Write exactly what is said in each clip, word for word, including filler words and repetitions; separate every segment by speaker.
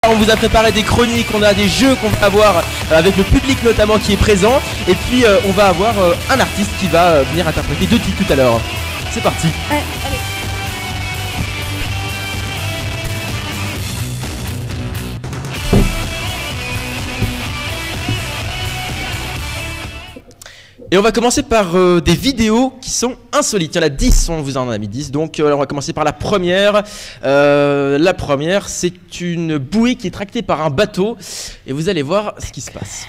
Speaker 1: On vous a préparé des chroniques, on a des jeux qu'on va avoir euh, avec le public notamment qui est présent. Et puis euh, on va avoir euh, un artiste qui va euh, venir interpréter deux titres tout à l'heure. C'est parti.
Speaker 2: Ouais, allez.
Speaker 1: Et on va commencer par euh, des vidéos qui sont insolites. Il y en a dix, on vous en a mis dix. Donc euh, on va commencer par la première. Euh, la première, c'est une bouée qui est tractée par un bateau. Et vous allez voir ce qui se passe.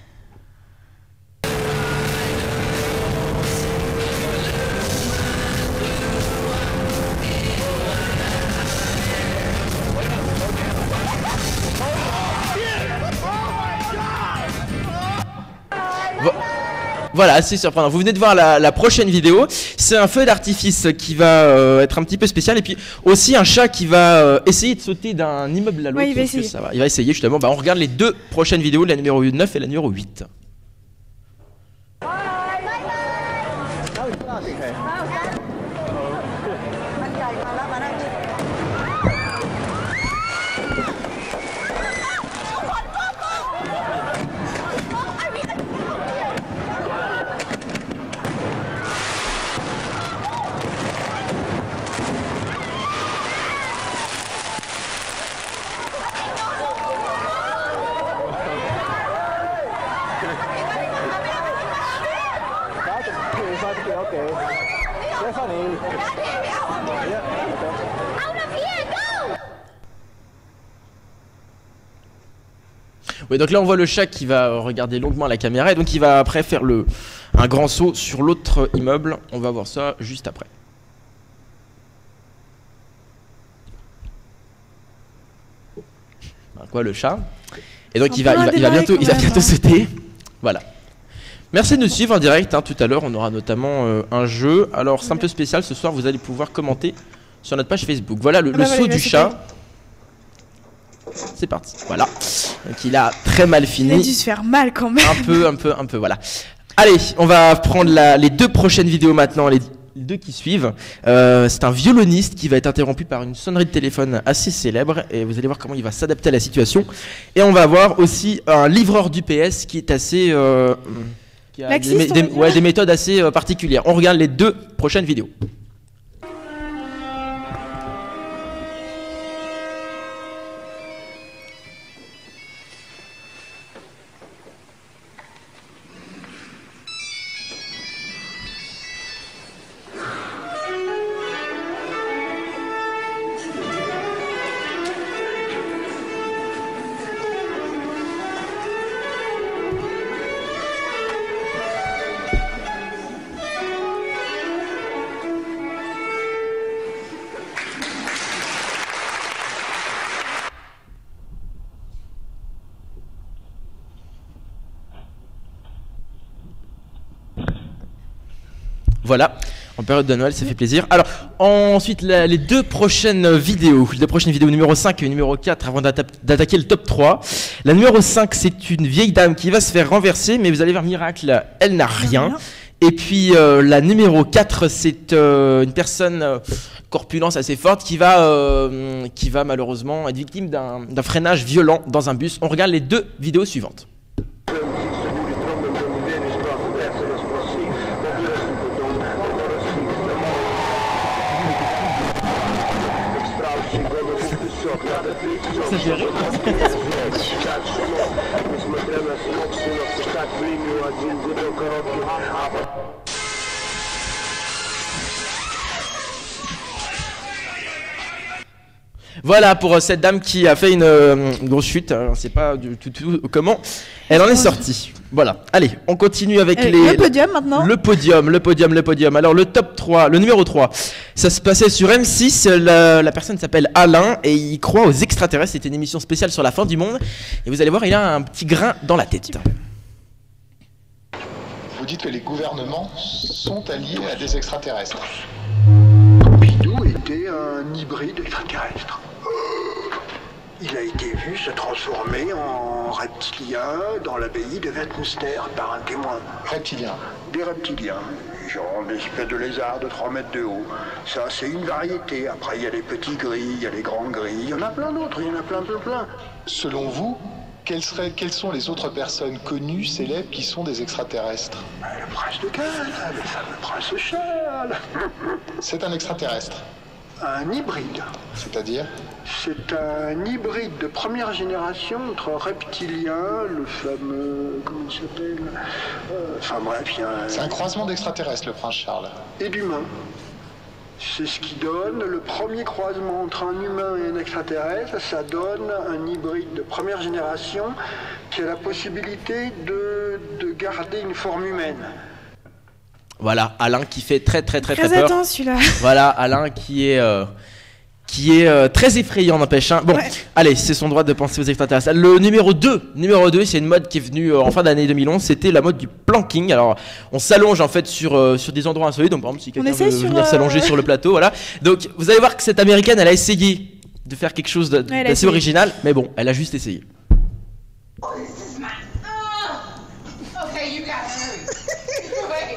Speaker 1: Voilà, assez surprenant. Vous venez de voir la, la prochaine vidéo. C'est un feu d'artifice qui va euh, être un petit peu spécial. Et puis aussi un chat qui va euh, essayer de sauter d'un immeuble à l'autre.
Speaker 2: Ouais, il va essayer.
Speaker 1: Ça va. Il va essayer justement. Bah, on regarde les deux prochaines vidéos, la numéro neuf et la numéro huit. Oui, donc là on voit le chat qui va regarder longuement la caméra et donc il va après faire le, un grand saut sur l'autre immeuble. On va voir ça juste après. Ben, quoi le chat. Et donc il va, il, va, il va bientôt, il va bientôt sauter. Voilà. Merci de nous suivre en direct. Hein. Tout à l'heure on aura notamment euh, un jeu. Alors c'est un peu spécial ce soir, vous allez pouvoir commenter sur notre page Facebook. Voilà le, ah bah le saut voilà, du chat. C'est parti, voilà. Donc il a très mal fini.
Speaker 2: Il a dû se faire mal quand même.
Speaker 1: Un peu, un peu, un peu, voilà. Allez, on va prendre la, les deux prochaines vidéos maintenant, les deux qui suivent. Euh, c'est un violoniste qui va être interrompu par une sonnerie de téléphone assez célèbre. Et vous allez voir comment il va s'adapter à la situation. Et on va avoir aussi un livreur d'U P S qui est assez... Euh, qui a
Speaker 2: Laxiste,
Speaker 1: des, des, ouais, des méthodes assez euh, particulières. On regarde les deux prochaines vidéos. Voilà, en période de Noël, ça fait plaisir. Alors, ensuite, la, les deux prochaines vidéos, les deux prochaines vidéos numéro cinq et numéro quatre, avant d'attaquer le top trois. La numéro cinq, c'est une vieille dame qui va se faire renverser, mais vous allez voir, miracle, elle n'a rien. Et puis, euh, la numéro quatre, c'est euh, une personne euh, corpulence assez forte qui va, euh, qui va malheureusement être victime d'un d'un freinage violent dans un bus. On regarde les deux vidéos suivantes. Ça fait rire. Voilà pour euh, cette dame qui a fait une, euh, une grosse chute. On ne sait pas du tout, tout comment elle en est sortie. Voilà. Allez, on continue avec
Speaker 2: Allez,
Speaker 1: les...
Speaker 2: Le podium maintenant.
Speaker 1: Le podium, le podium, le podium. Alors le top trois, le numéro trois, ça se passait sur M six. La, la personne s'appelle Alain et il croit aux extraterrestres. C'était une émission spéciale sur la fin du monde. Et vous allez voir, il a un petit grain dans la tête.
Speaker 3: Vous dites que les gouvernements sont alliés à des extraterrestres.
Speaker 4: Pompidou était un hybride extraterrestre. Il a été vu se transformer en reptilien dans l'abbaye de Westminster par un témoin.
Speaker 3: Reptilien.
Speaker 4: Des reptiliens. genre des espèces de lézards de trois mètres de haut. Ça, c'est une variété. Après, il y a les petits gris, il y a les grands gris. Il y en a plein d'autres, il y en a plein, plein, plein.
Speaker 3: Selon vous, quelles, seraient, quelles sont les autres personnes connues, célèbres, qui sont des extraterrestres?
Speaker 4: Le prince de Galles, le fameux prince Charles.
Speaker 3: C'est un extraterrestre.
Speaker 4: Un hybride.
Speaker 3: C'est-à-dire?
Speaker 4: C'est un hybride de première génération entre reptilien, le fameux... comment il s'appelle euh, Enfin bref, il y a un...
Speaker 3: C'est un croisement d'extraterrestres, le prince Charles.
Speaker 4: Et d'humain. C'est ce qui donne le premier croisement entre un humain et un extraterrestre. Ça donne un hybride de première génération qui a la possibilité de, de garder une forme humaine.
Speaker 1: Voilà, Alain qui fait très très très très,
Speaker 2: Très
Speaker 1: peur.
Speaker 2: attention celui-là.
Speaker 1: Voilà, Alain qui est euh, qui est euh, très effrayant, n'empêche. Hein. Bon,
Speaker 2: Ouais.
Speaker 1: allez, c'est son droit de penser aux extraterrestres. Le numéro deux, numéro deux, c'est une mode qui est venue euh, en fin d'année deux mille onze. C'était la mode du planking. Alors, on s'allonge en fait sur euh, sur des endroits insolites. Donc, par exemple, si quelqu'un
Speaker 2: essaie
Speaker 1: veut
Speaker 2: sur,
Speaker 1: venir
Speaker 2: euh,
Speaker 1: s'allonger sur le plateau, voilà. Donc, vous allez voir que cette américaine, elle a essayé de faire quelque chose de-
Speaker 2: Ouais, elle a
Speaker 1: d'assez
Speaker 2: essayé.
Speaker 1: original, mais bon, elle a juste essayé.
Speaker 5: This is my. Oh! Okay, you gotta hurry. Wait.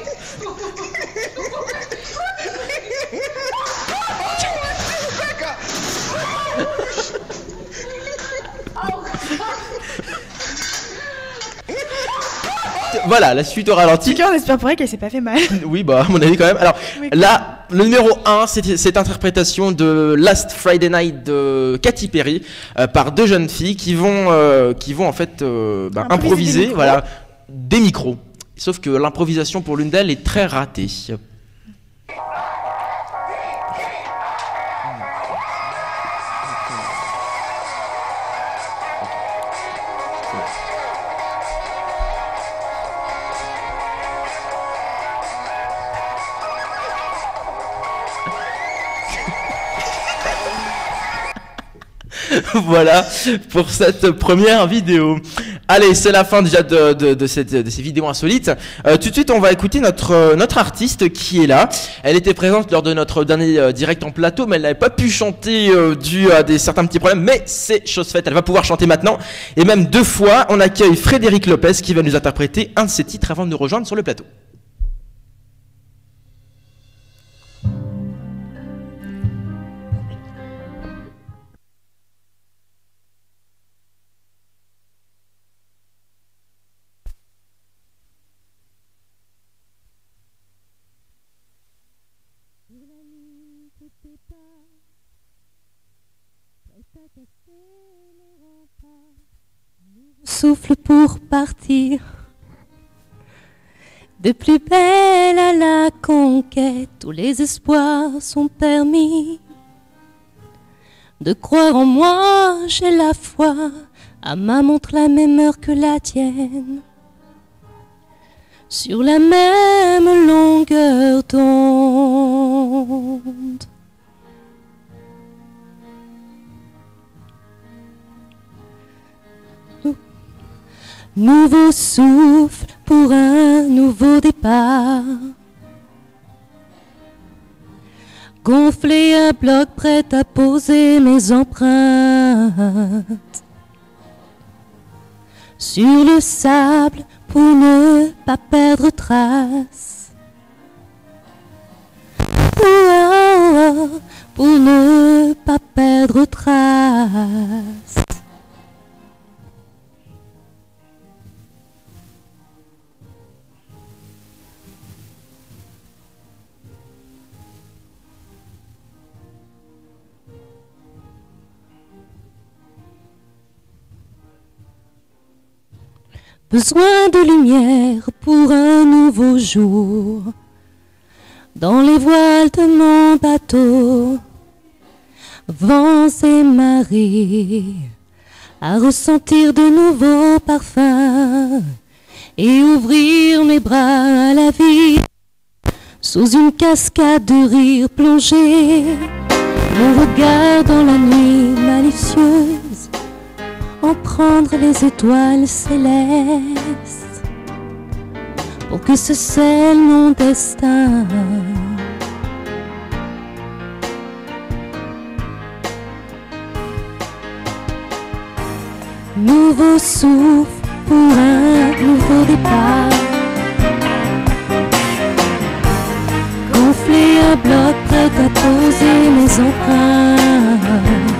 Speaker 1: Voilà, la suite au ralenti.
Speaker 2: En tout cas, on espère pour elle qu'elle s'est pas fait mal.
Speaker 1: Oui, bah, à mon avis, quand même. Alors,
Speaker 2: Oui.
Speaker 1: là, le numéro un, c'est cette interprétation de Last Friday Night de Katy Perry euh, par deux jeunes filles qui vont, euh, qui vont en fait euh, bah,
Speaker 2: Improviser
Speaker 1: improviser
Speaker 2: des micros.
Speaker 1: voilà, des micros. Sauf que l'improvisation pour l'une d'elles est très ratée. Voilà pour cette première vidéo. Allez, c'est la fin déjà de, de, de, cette, de ces vidéos insolites. Euh, tout de suite, on va écouter notre, euh, notre artiste qui est là. Elle était présente lors de notre dernier euh, direct en plateau, mais elle n'avait pas pu chanter euh, dû à des, certains petits problèmes. Mais c'est chose faite, elle va pouvoir chanter maintenant. Et même deux fois, on accueille Frédéric Lopez qui va nous interpréter un de ses titres avant de nous rejoindre sur le plateau.
Speaker 6: Souffle pour partir, de plus belle à la conquête, tous les espoirs sont permis. De croire en moi, j'ai la foi, à ma montre la même heure que la tienne, sur la même longueur d'onde. Nouveau souffle pour un nouveau départ. Gonfler un bloc prêt à poser mes empreintes sur le sable pour ne pas perdre trace. Oh, oh, oh, pour ne pas perdre trace. Besoin de lumière pour un nouveau jour, dans les voiles de mon bateau, vents et marées, à ressentir de nouveaux parfums et ouvrir mes bras à la vie, sous une cascade de rire plongé, mon regard dans la nuit malicieuse, en prendre les étoiles célestes pour que ce scelle mon destin. Nouveau souffle pour un nouveau départ. un bloc prêt à poser mes empreintes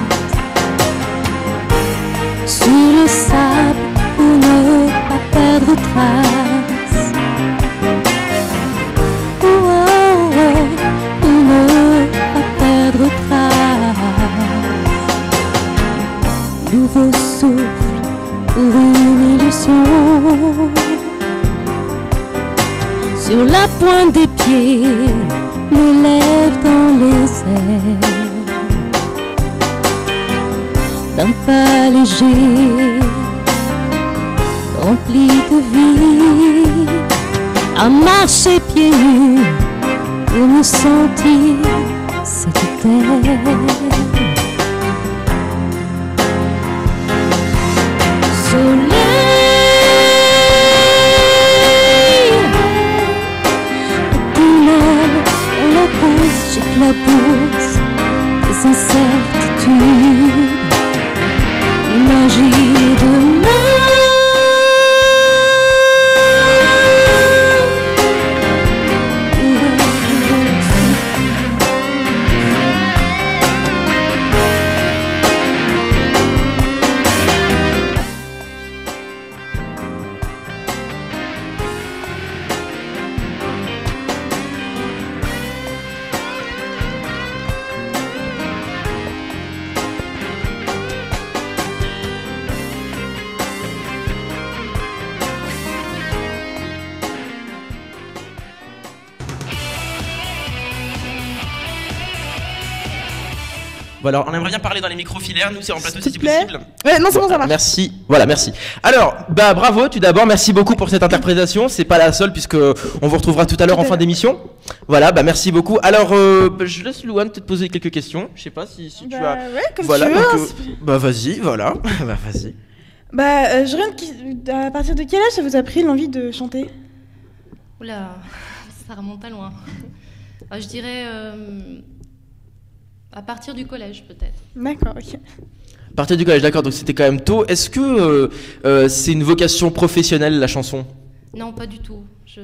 Speaker 6: sur le sable pour ne pas perdre trace. Oh, oh, oh, pour ne pas perdre trace. Nouveau souffle pour une illusion. Sur la pointe des pieds, mes lèvres dans les airs, d'un pas léger, rempli de vie, à marcher pieds nus pour me sentir cette terre. Soleil, j'éclabousse des incertitudes, magie de demain.
Speaker 1: Voilà, on aimerait bien parler dans les micros filaires, nous c'est en plateau si c'est
Speaker 2: plaît.
Speaker 1: possible.
Speaker 2: Ouais, non, c'est bon, ça marche.
Speaker 1: Merci, voilà, merci. Alors, bah bravo, tout d'abord, merci beaucoup pour cette interprétation. C'est pas la seule puisque on vous retrouvera tout à l'heure en fin d'émission. Voilà, bah merci beaucoup. Alors, euh, bah, je laisse Louane te poser quelques questions. Je sais pas si, si tu
Speaker 2: Bah,
Speaker 1: as.
Speaker 2: ouais, comme
Speaker 1: Voilà,
Speaker 2: tu veux.
Speaker 1: donc,
Speaker 2: hein,
Speaker 1: euh,
Speaker 2: c'est-
Speaker 1: bah vas-y, voilà, bah vas-y.
Speaker 2: Bah, euh, je regarde qui... à partir de quel âge ça vous a pris l'envie de chanter?
Speaker 6: Oula, ça remonte à loin. Ah, je dirais euh, à partir du collège peut-être.
Speaker 2: D'accord, ok.
Speaker 1: À partir du collège, d'accord, donc c'était quand même tôt. Est-ce que euh, euh, c'est une vocation professionnelle la chanson?
Speaker 6: Non, pas du tout. Je...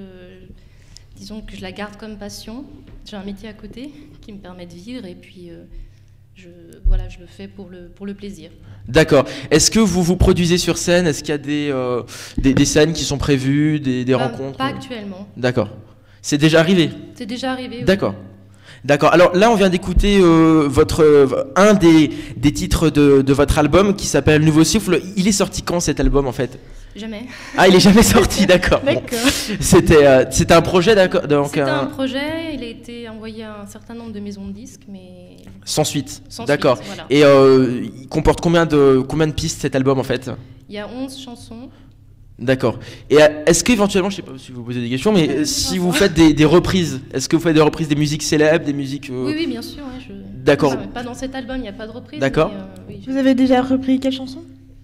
Speaker 6: Disons que je la garde comme passion. J'ai un métier à côté qui me permet de vivre et puis euh, je... voilà, je le fais pour le, pour le plaisir.
Speaker 1: D'accord. Est-ce que vous vous produisez sur scène? Est-ce qu'il y a des, euh, des, des scènes qui sont prévues, des, des
Speaker 6: Pas-
Speaker 1: rencontres?
Speaker 6: Pas actuellement.
Speaker 1: D'accord. C'est déjà arrivé?
Speaker 6: C'est déjà arrivé. oui.
Speaker 1: D'accord. D'accord. Alors là, on vient d'écouter euh, votre euh, un des, des titres de, de votre album qui s'appelle Nouveau Souffle. Il est sorti quand cet album en fait?
Speaker 6: Jamais.
Speaker 1: Ah, il est jamais sorti, d'accord. Bon.
Speaker 2: D'accord.
Speaker 1: C'était euh, c'était un projet, d'accord. Donc
Speaker 6: C'était un
Speaker 1: un-
Speaker 6: projet, il a été envoyé à un certain nombre de maisons de disques, mais
Speaker 1: sans suite.
Speaker 6: sans
Speaker 1: D'accord.
Speaker 6: suite, voilà.
Speaker 1: Et euh, il comporte combien de combien de pistes cet album en fait?
Speaker 6: Il y a onze chansons.
Speaker 1: D'accord. Et euh, est-ce qu'éventuellement, je sais pas si vous posez des questions, mais euh, si vous faites des, des reprises, est-ce que vous faites des reprises des musiques célèbres, des musiques euh,
Speaker 6: Oui, oui, bien sûr. ouais, je...
Speaker 1: D'accord.
Speaker 6: Ah, pas dans cet album, il n'y a pas de reprise.
Speaker 1: D'accord.
Speaker 6: mais, euh, oui,
Speaker 2: Vous avez déjà repris quelle chanson?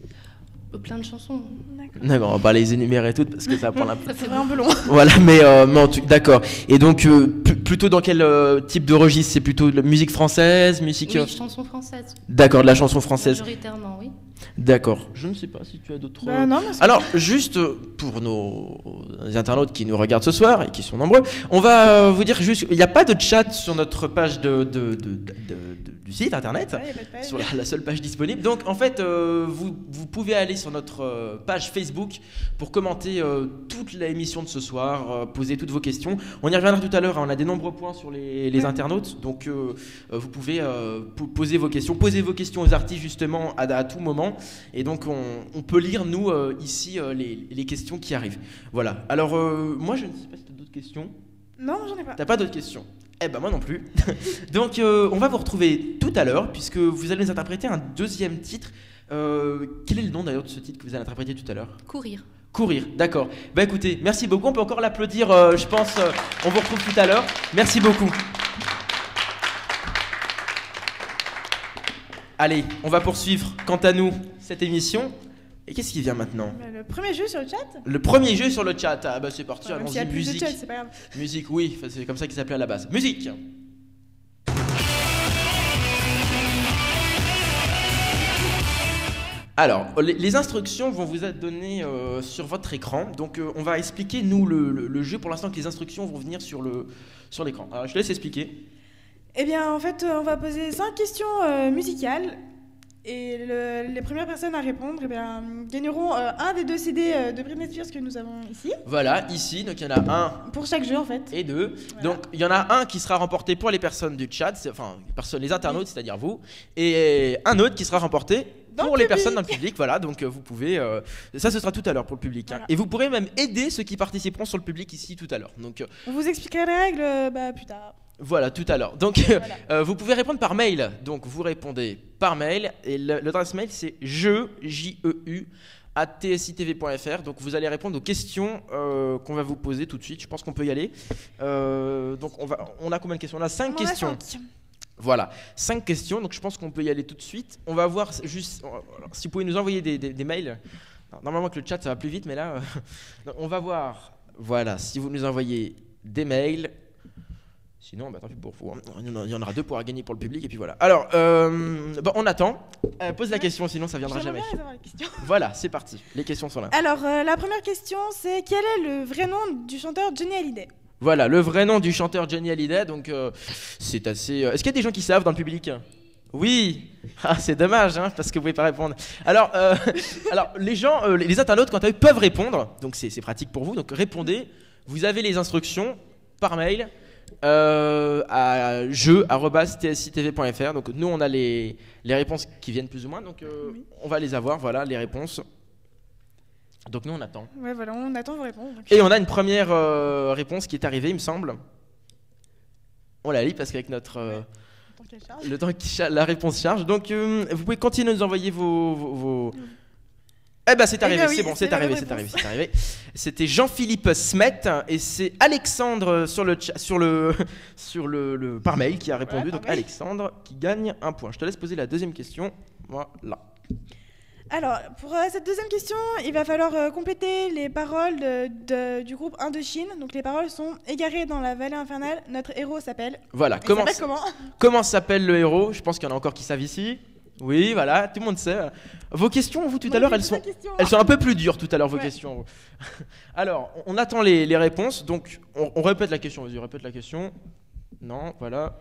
Speaker 6: j'ai plein de chansons.
Speaker 1: D'accord, on va pas les énumérer toutes parce que ça va prendre un peu.
Speaker 6: Ça
Speaker 2: C'est
Speaker 6: fait
Speaker 2: un peu long.
Speaker 1: Voilà, mais, euh, mais en tout- d'accord. Et donc, euh, pl- plutôt dans quel euh, type de registre? C'est plutôt de la musique française, musique.
Speaker 6: Oui,
Speaker 1: euh,
Speaker 6: chansons françaises.
Speaker 1: D'accord, de la chanson française.
Speaker 6: Majoritairement, oui.
Speaker 1: D'accord. Je ne sais pas si tu as d'autres.
Speaker 2: Bah non, mais c'est-
Speaker 1: Alors, juste euh, pour nos internautes qui nous regardent ce soir et qui sont nombreux, on va euh, vous dire juste, il n'y a pas de chat sur notre page de, de- de- de- de- du site internet.
Speaker 2: Ouais, y a pas de page.
Speaker 1: Sur la, la seule page disponible. Donc en fait, euh, vous, vous pouvez aller sur notre euh, page Facebook pour commenter euh, toute l'émission de ce soir, euh, poser toutes vos questions. On y reviendra tout à l'heure, hein, on a des nombreux points sur les, les
Speaker 2: Ouais.
Speaker 1: internautes, donc euh, euh, vous pouvez euh, po- poser vos questions, poser vos questions aux artistes justement à, à tout moment. Et donc on, on peut lire, nous, euh, ici, euh, les, les questions qui arrivent. Voilà. Alors euh, moi, je ne sais pas si tu as d'autres questions.
Speaker 2: Non, j'en ai pas.
Speaker 1: T'as pas d'autres questions? Eh ben moi non plus. Donc euh, on va vous retrouver tout à l'heure puisque vous allez nous interpréter un deuxième titre. Euh, quel est le nom d'ailleurs de ce titre que vous allez interpréter tout à l'heure?
Speaker 6: Courir.
Speaker 1: Courir, d'accord. Bah écoutez, merci beaucoup. On peut encore l'applaudir, euh, je pense. euh, on vous retrouve tout à l'heure. Merci beaucoup. Allez, on va poursuivre quant à nous cette émission. Et qu'est-ce qui vient maintenant?
Speaker 2: Bah, le premier jeu sur le chat.
Speaker 1: Le premier jeu sur le chat. Ah bah c'est parti,
Speaker 2: Enfin, même s'il y a
Speaker 1: allons-y,
Speaker 2: plus de
Speaker 1: musique.
Speaker 2: chat, c'est pas grave.
Speaker 1: Musique, oui, enfin, c'est comme ça qu'il s'appelait à la base. Musique. Alors, les, les instructions vont vous être données euh, sur votre écran. Donc, euh, on va expliquer, nous, le, le- le jeu. Pour l'instant, que les instructions vont venir sur le sur l'écran. Alors, je te laisse expliquer.
Speaker 2: Eh bien, en fait, euh, on va poser cinq questions euh, musicales. Et le- les premières personnes à répondre eh bien, gagneront euh, un des deux C D euh, de Britney Spears que nous avons ici.
Speaker 1: Voilà, ici, donc il y en a un
Speaker 2: Pour chaque jeu, en fait.
Speaker 1: et deux.
Speaker 2: Voilà.
Speaker 1: Donc il y en a un qui sera remporté pour les personnes du chat, c'est- enfin les personnes- les internautes, c'est-à-dire vous, et un autre qui sera remporté
Speaker 2: Dans
Speaker 1: pour
Speaker 2: le
Speaker 1: les
Speaker 2: public.
Speaker 1: personnes dans le public. Voilà, donc euh, vous pouvez. euh, ça, ce sera tout à l'heure pour le public. hein.
Speaker 2: Voilà.
Speaker 1: Et vous pourrez même aider ceux qui participeront sur le public ici tout à l'heure. Donc euh,
Speaker 2: On vous expliquera les règles euh, bah, plus tard.
Speaker 1: voilà, tout à l'heure. Donc euh,
Speaker 2: Voilà.
Speaker 1: euh, vous pouvez répondre par mail. Donc vous répondez par mail et le- l'adresse mail c'est jeu j e u à t s i t v point f r. Donc vous allez répondre aux questions euh, qu'on va vous poser tout de suite. Je pense qu'on peut y aller. Euh, donc on va, on a combien de questions? On a cinq
Speaker 2: On en a
Speaker 1: questions.
Speaker 2: cinq.
Speaker 1: Voilà, cinq questions. Donc je pense qu'on peut y aller tout de suite. On va voir juste alors, si vous pouvez nous envoyer des, des- des mails. Alors, normalement avec le chat ça va plus vite, mais là euh, donc, on va voir. Voilà, si vous nous envoyez des mails. Sinon, bah, tant pis pour vous. hein. Il y en a- il y en aura deux pour gagner pour le public et puis voilà. Alors, euh, bon, on attend. Euh, pose la question, sinon ça viendra
Speaker 2: J'aimerais
Speaker 1: jamais.
Speaker 2: bien avoir les questions.
Speaker 1: Voilà, c'est parti. Les questions sont là.
Speaker 2: Alors, euh, la première question, c'est quel est le vrai nom du chanteur Johnny Hallyday?
Speaker 1: Voilà, le vrai nom du chanteur Johnny Hallyday. Donc, euh, c'est assez. euh, Est-ce qu'il y a des gens qui savent dans le public? Oui. Ah, c'est dommage, hein, parce que vous pouvez pas répondre. Alors, euh, alors les gens, euh, les les internautes, quant à eux, peuvent répondre. Donc, c'est c'est pratique pour vous. Donc, répondez. Vous avez les instructions par mail. Euh, à jeu arobase t s i t v point f r. Donc nous on a les, les réponses qui viennent plus ou moins, donc euh,
Speaker 2: Oui.
Speaker 1: on va les avoir, voilà les réponses. Donc nous on attend.
Speaker 2: Ouais, voilà, on attend vos réponses. donc.
Speaker 1: Et on a une première euh, réponse qui est arrivée, il me semble. On la lit parce qu'avec notre euh,
Speaker 2: Tant qu'elle charge.
Speaker 1: le temps qui cha- la réponse charge. Donc euh, vous pouvez continuer à nous envoyer vos, vos, vos- Eh ben c'est
Speaker 2: Eh
Speaker 1: arrivé,
Speaker 2: ben oui,
Speaker 1: c'est bon,
Speaker 2: c'est
Speaker 1: c'est
Speaker 2: la
Speaker 1: arrivé,
Speaker 2: bonne
Speaker 1: c'est arrivé,
Speaker 2: réponse.
Speaker 1: c'est arrivé. C'était Jean-Philippe Smet et c'est Alexandre sur le cha- sur le sur le, le- par mail qui a répondu.
Speaker 2: Ouais, par
Speaker 1: Donc
Speaker 2: mail.
Speaker 1: Alexandre qui gagne un point. Je te laisse poser la deuxième question. Voilà.
Speaker 2: Alors, pour euh, cette deuxième question, il va falloir euh, compléter les paroles de- de- du groupe Indochine. Donc, les paroles sont égarées dans la vallée infernale. Notre héros s'appelle.
Speaker 1: Voilà.
Speaker 2: Il
Speaker 1: Comment
Speaker 2: s'appelle comment
Speaker 1: comment s'appelle le héros? Je pense qu'il y en a encore qui savent ici. Oui, voilà, tout le monde sait. Vos questions, vous tout à
Speaker 2: Moi,
Speaker 1: l'heure,
Speaker 2: j'ai
Speaker 1: elles
Speaker 2: posé
Speaker 1: sont
Speaker 2: la question.
Speaker 1: elles sont un peu plus dures tout à l'heure vos
Speaker 2: Ouais.
Speaker 1: questions. Alors, on attend les, les réponses. Donc, on, on répète la question. Vas-y, répète la question. Non, voilà.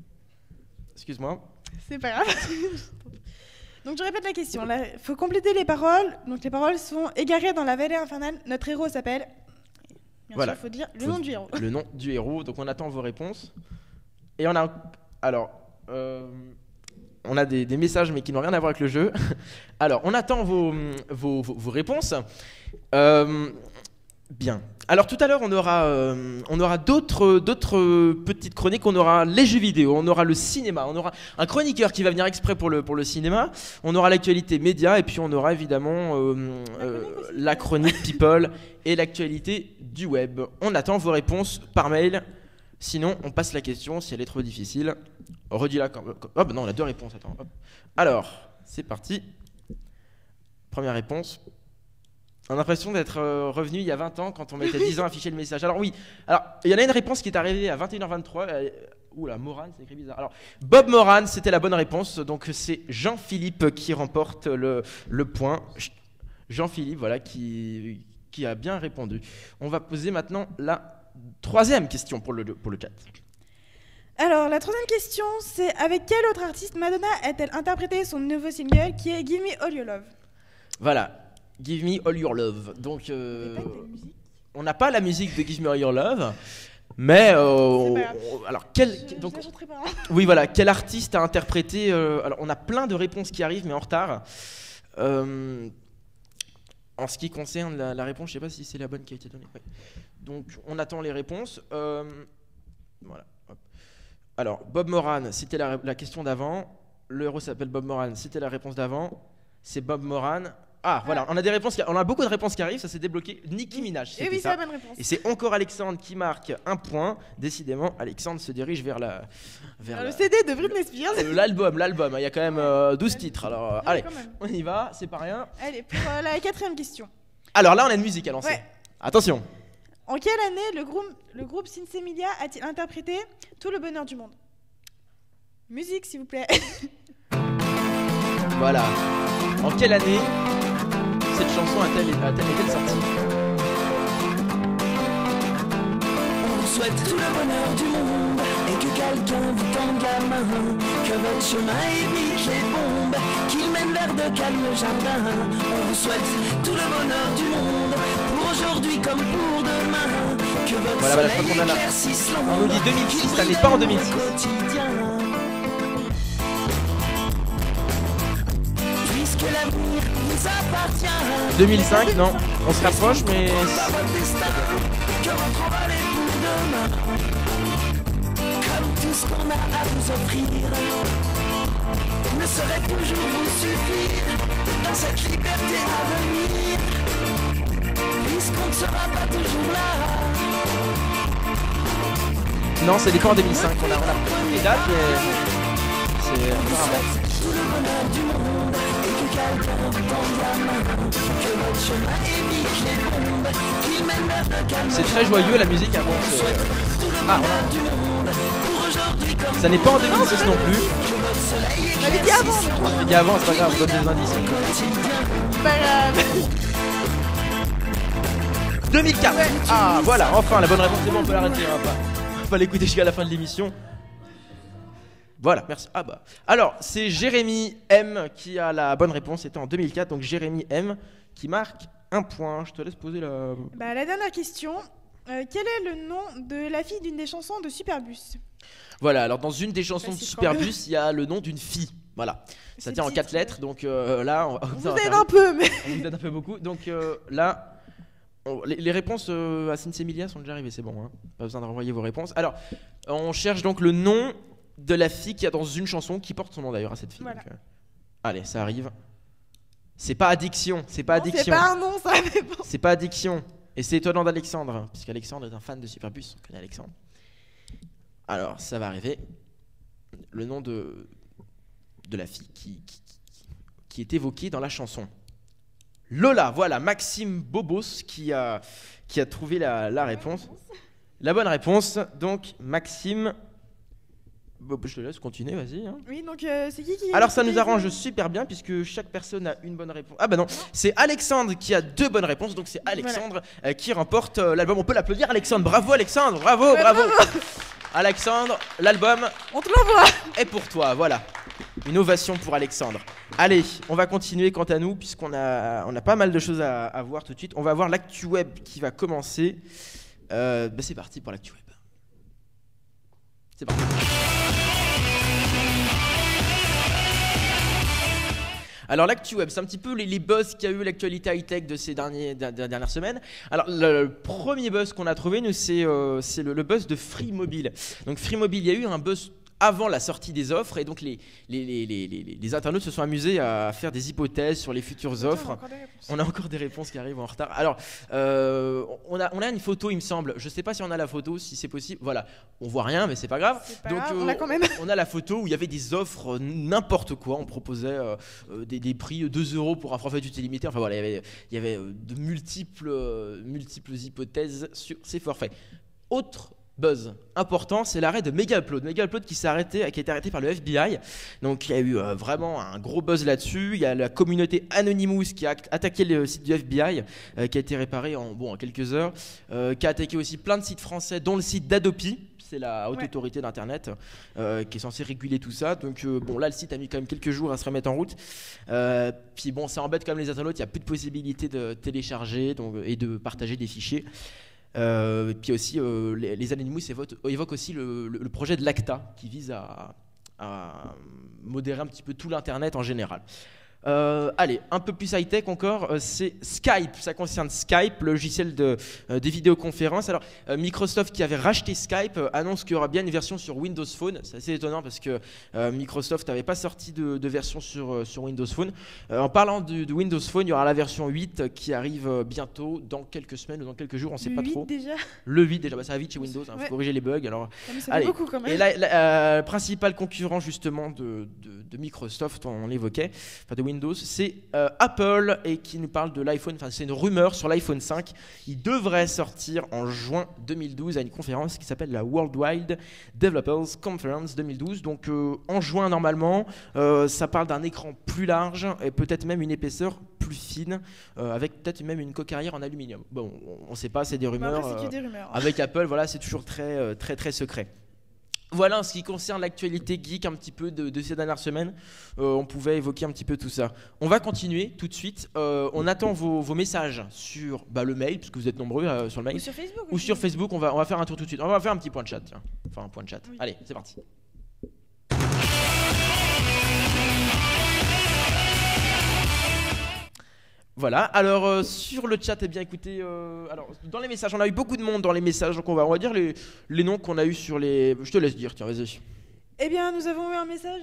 Speaker 1: Excuse-moi.
Speaker 2: C'est pas grave. Donc, je répète la question. Il faut compléter les paroles. Donc, les paroles sont égarées dans la vallée infernale. Notre héros s'appelle. Bien
Speaker 1: Voilà.
Speaker 2: sûr, il faut dire le
Speaker 1: Faut-
Speaker 2: nom du héros.
Speaker 1: Le nom du héros. Donc on attend vos réponses. Et on a. Alors. euh, on a des, des messages mais qui n'ont rien à voir avec le jeu. Alors on attend vos, vos, vos- vos réponses. Euh, bien. Alors tout à l'heure on aura, euh, on aura d'autres, d'autres petites chroniques. On aura les jeux vidéo, on aura le cinéma, on aura un chroniqueur qui va venir exprès pour le, pour le cinéma. On aura l'actualité média et puis on aura évidemment euh, euh, la chronique people et l'actualité du web. On attend vos réponses par mail. Sinon, on passe la question si elle est trop difficile. Redis-la quand. quand- Oh, bah non, on a deux réponses. Attends. hop. Alors, c'est parti. Première réponse. On a l'impression d'être euh, revenu il y a vingt ans quand on mettait dix ans à afficher le message. Alors, oui. Alors, il y en a une réponse qui est arrivée à vingt et une heures vingt-trois. Euh, Oula, Moran, c'est écrit bizarre. Alors, Bob Moran, c'était la bonne réponse. Donc, c'est Jean-Philippe qui remporte le, le point. Jean-Philippe, voilà, qui, qui a bien répondu. On va poser maintenant la troisième question pour le, pour le chat.
Speaker 2: Alors, la troisième question, c'est avec quel autre artiste Madonna a-t-elle interprété son nouveau single qui est Give Me All Your Love?
Speaker 1: Voilà, Give Me All Your Love. Donc, euh,
Speaker 2: C'est pas de musique.
Speaker 1: on n'a pas la musique de Give Me All Your Love, mais euh,
Speaker 2: C'est pas grave.
Speaker 1: on- alors quel,
Speaker 2: Je-
Speaker 1: donc,
Speaker 2: je la chanterai pas, hein.
Speaker 1: oui voilà, quel artiste a interprété euh, Alors, on a plein de réponses qui arrivent, mais en retard. Euh, en ce qui concerne la, la réponse, je sais pas si c'est la bonne qui a été donnée. Ouais. Donc, on attend les réponses. Euh, voilà. Hop. Alors, Bob Moran, c'était la, la question d'avant. Le héros s'appelle Bob Moran, c'était la réponse d'avant. C'est Bob Moran. Ah, voilà, on a des réponses, qui- on a beaucoup de réponses qui arrivent, ça s'est débloqué. Nicki Minaj,
Speaker 2: Et
Speaker 1: c'était
Speaker 2: oui, c'est
Speaker 1: ça.
Speaker 2: la bonne réponse.
Speaker 1: Et c'est encore Alexandre qui marque un point. Décidément, Alexandre se dirige vers la, vers
Speaker 2: Alors,
Speaker 1: la-
Speaker 2: le C D de Britney Spears.
Speaker 1: euh, l'album, l'album. Il y a quand même euh, douze titres. Alors, euh,
Speaker 2: Ah,
Speaker 1: allez,
Speaker 2: quand même.
Speaker 1: on y va, c'est pas rien.
Speaker 2: Allez, pour euh, la quatrième question.
Speaker 1: Alors là, on a une musique à lancer.
Speaker 2: Ouais.
Speaker 1: Attention.
Speaker 2: En quelle année le groupe, le groupe Sinsemilia a-t-il interprété Tout le bonheur du monde? Musique, s'il vous plaît.
Speaker 1: Voilà. En quelle année cette chanson a-t-elle a-t-elle été sortie?
Speaker 7: On souhaite tout le bonheur du monde et et que quelqu'un vous tende la main, que votre chemin évite les bombes, qu'il mène vers de calmes jardins. On vous souhaite tout le bonheur du monde, pour aujourd'hui comme pour demain, que votre
Speaker 1: Voilà, voilà, je
Speaker 7: soleil
Speaker 1: crois qu'on a là.
Speaker 7: éclaircisse
Speaker 1: On
Speaker 7: l'ombre,
Speaker 1: nous dit deux mille six,
Speaker 7: qu'il
Speaker 1: ça n'est
Speaker 7: brille
Speaker 1: pas en
Speaker 7: dans
Speaker 1: deux mille
Speaker 7: le
Speaker 1: six.
Speaker 7: quotidien. Puisque l'avenir vous appartient,
Speaker 1: deux mille cinq, non, on se rapproche, mais
Speaker 7: à votre destin, que votre envol est pour demain, comme tout ce qu'on a à vous offrir ne saurait toujours vous suffire dans cette liberté à venir, puisqu'on ne sera pas toujours là.
Speaker 1: non, c'est des pas en deux mille cinq. On a, on a les dates, mais c'est apparemment.
Speaker 7: Tout le bonheur du monde et que quelqu'un vous tende la main, que votre chemin évite les bombes, qu'il mène vers de calmes.
Speaker 1: C'est très joyeux la musique avant.
Speaker 7: Tout le
Speaker 1: Ah,
Speaker 7: bonheur du monde pour aujourd'hui comme
Speaker 1: ça n'est pas en deux mille six non plus.
Speaker 7: que votre soleil
Speaker 2: On avait dit avant.
Speaker 1: Je l'ai dit avant, c'est pas grave, je donne des indices.
Speaker 2: C'est pas grave.
Speaker 1: deux mille quatre. Ah voilà, enfin la bonne réponse, c'est bon, on peut l'arrêter. On va pas, on va pas l'écouter jusqu'à la fin de l'émission. Voilà, merci. Ah bah. Alors, c'est Jérémy M qui a la bonne réponse. C'était en deux mille quatre, donc Jérémy M qui marque un point. Je te laisse poser la.
Speaker 2: Bah, la dernière question. Euh, quel est le nom de la fille d'une des chansons de Superbus?
Speaker 1: Voilà, alors dans une des chansons de
Speaker 2: Facile,
Speaker 1: Superbus, il y a le nom d'une fille. Voilà. Ça
Speaker 2: C'est
Speaker 1: tient en
Speaker 2: petite,
Speaker 1: quatre lettres, donc euh, là, on, va-
Speaker 2: On vous
Speaker 1: ça va
Speaker 2: aide
Speaker 1: faire-
Speaker 2: un peu, mais.
Speaker 1: on vous aide un peu beaucoup. Donc euh, là, on- les, les réponses euh, à Sinsemilia sont déjà arrivées, c'est bon. Hein. Pas besoin de renvoyer vos réponses. Alors, on cherche donc le nom de la fille qui a dans une chanson qui porte son nom d'ailleurs à cette fille.
Speaker 2: Voilà.
Speaker 1: Donc, euh, allez, ça arrive. C'est pas addiction, c'est pas
Speaker 2: Non, c'est
Speaker 1: addiction.
Speaker 2: pas un nom, ça, mais bon.
Speaker 1: C'est pas addiction. Et c'est étonnant d'Alexandre, puisqu'Alexandre est un fan de Superbus. On connaît Alexandre. Alors, ça va arriver. Le nom de, de la fille qui, qui, qui- qui est évoquée dans la chanson. Lola, voilà, Maxime Bobos qui a, qui a trouvé la, la réponse. La bonne réponse, donc Maxime. Bon, je te laisse continuer, vas-y. Hein.
Speaker 2: Oui, donc euh, c'est qui qui.
Speaker 1: Alors ça
Speaker 2: qui-
Speaker 1: nous arrange super bien puisque chaque personne a une bonne réponse. Ah bah non, c'est Alexandre qui a deux bonnes réponses, donc c'est Alexandre euh, qui remporte euh, l'album. On peut l'applaudir Alexandre, bravo Alexandre, bravo,
Speaker 2: Ouais,
Speaker 1: bravo.
Speaker 2: bravo.
Speaker 1: Alexandre, l'album
Speaker 2: On te l'envoie.
Speaker 1: est pour toi, voilà. Une ovation pour Alexandre. Allez, on va continuer quant à nous puisqu'on a, on a pas mal de choses à, à voir tout de suite. On va voir l'actu web qui va commencer. Euh, bah c'est parti pour l'actu web. C'est parti. Alors l'actu web, c'est un petit peu les, les buzz qu'il y a eu, l'actualité high-tech de ces derniers, de, de- dernières semaines. Alors le, le premier buzz qu'on a trouvé, nous, c'est euh, c'est le, le buzz de Free Mobile. Donc Free Mobile, il y a eu un buzz avant la sortie des offres et donc les, les, les, les, les, les internautes se sont amusés à faire des hypothèses sur les futures offres. On a encore des réponses qui arrivent en retard. Alors, euh, on, a, on a une photo, il me semble. Je sais pas si on a la photo, si c'est possible. Voilà, on voit rien, mais c'est pas grave.
Speaker 2: C'est pas
Speaker 1: Donc,
Speaker 2: grave,
Speaker 1: euh,
Speaker 2: on l'a quand même.
Speaker 1: on a la photo où il y avait des offres, euh, n'importe quoi. On proposait euh, euh, des, des prix euh, deux euros pour un forfait d'utilité limitée. Enfin voilà, il y avait, il y avait euh, de multiples, euh, multiples hypothèses sur ces forfaits. Autre buzz important, c'est l'arrêt de Megaupload. Megaupload qui s'est arrêté, qui a été arrêté par le F B I. Donc il y a eu euh, vraiment un gros buzz là-dessus. Il y a la communauté Anonymous qui a attaqué le site du F B I, euh, qui a été réparé en, bon, en quelques heures, euh, qui a attaqué aussi plein de sites français, dont le site d'Adopi. C'est la haute
Speaker 2: Ouais.
Speaker 1: autorité d'internet euh, qui est censée réguler tout ça. Donc euh, bon, là le site a mis quand même quelques jours à se remettre en route. Euh, puis bon, ça embête quand même les internautes. Il n'y a plus de possibilité de télécharger donc, et de partager des fichiers. Euh, et puis aussi, euh, les, les Anonymous évoquent, évoquent aussi le, le- le projet de l'ACTA qui vise à, à modérer un petit peu tout l'internet en général. Euh, allez, un peu plus high-tech encore, euh, c'est Skype. Ça concerne Skype, le logiciel de, euh, des vidéoconférences. Alors, euh, Microsoft qui avait racheté Skype euh, annonce qu'il y aura bien une version sur Windows Phone. C'est assez étonnant parce que euh, Microsoft n'avait pas sorti de, de version sur, euh, sur Windows Phone. Euh, en parlant de, de Windows Phone, il y aura la version huit qui arrive euh, bientôt, dans quelques semaines ou dans quelques jours, on ne sait
Speaker 2: Le
Speaker 1: pas
Speaker 2: huit
Speaker 1: trop.
Speaker 2: déjà.
Speaker 1: Le huit déjà, bah, ça va vite chez Windows, il
Speaker 2: Ouais.
Speaker 1: faut corriger les bugs. Alors,
Speaker 2: Non, mais ça fait
Speaker 1: Allez.
Speaker 2: beaucoup quand même.
Speaker 1: et là, la, euh, principal concurrent justement de, de- de Microsoft, on l'évoquait, enfin de Windows, c'est euh, Apple et qui nous parle de l'iPhone. Enfin, c'est une rumeur sur l'iPhone cinq. Il devrait sortir en juin deux mille douze à une conférence qui s'appelle la Worldwide Developers Conference deux mille douze. Donc euh, en juin normalement, euh, ça parle d'un écran plus large et peut-être même une épaisseur plus fine, euh, avec peut-être même une coque arrière en aluminium. Bon, on ne sait pas, c'est des
Speaker 2: Mais
Speaker 1: rumeurs.
Speaker 2: après, c'est
Speaker 1: euh,
Speaker 2: que des rumeurs.
Speaker 1: avec Apple, voilà, c'est toujours très, euh, très, très secret. Voilà en ce qui concerne l'actualité geek un petit peu de, de ces dernières semaines. Euh, on pouvait évoquer un petit peu tout ça. On va continuer tout de suite. Euh, on attend vos, vos messages sur bah, le mail, puisque vous êtes nombreux euh, sur le mail.
Speaker 2: Ou sur Facebook.
Speaker 1: Ou
Speaker 2: aussi.
Speaker 1: sur Facebook, on va, on va faire un tour tout de suite. On va faire un petit point de chat, tiens. Enfin, un point de chat.
Speaker 2: Oui.
Speaker 1: Allez, c'est parti. Voilà, alors euh, sur le chat, eh bien écoutez, euh, alors dans les messages, on a eu beaucoup de monde dans les messages, donc on va, on va dire les, les noms qu'on a eu sur les... Je te laisse dire, tiens, vas-y.
Speaker 2: Eh bien, nous avons eu un message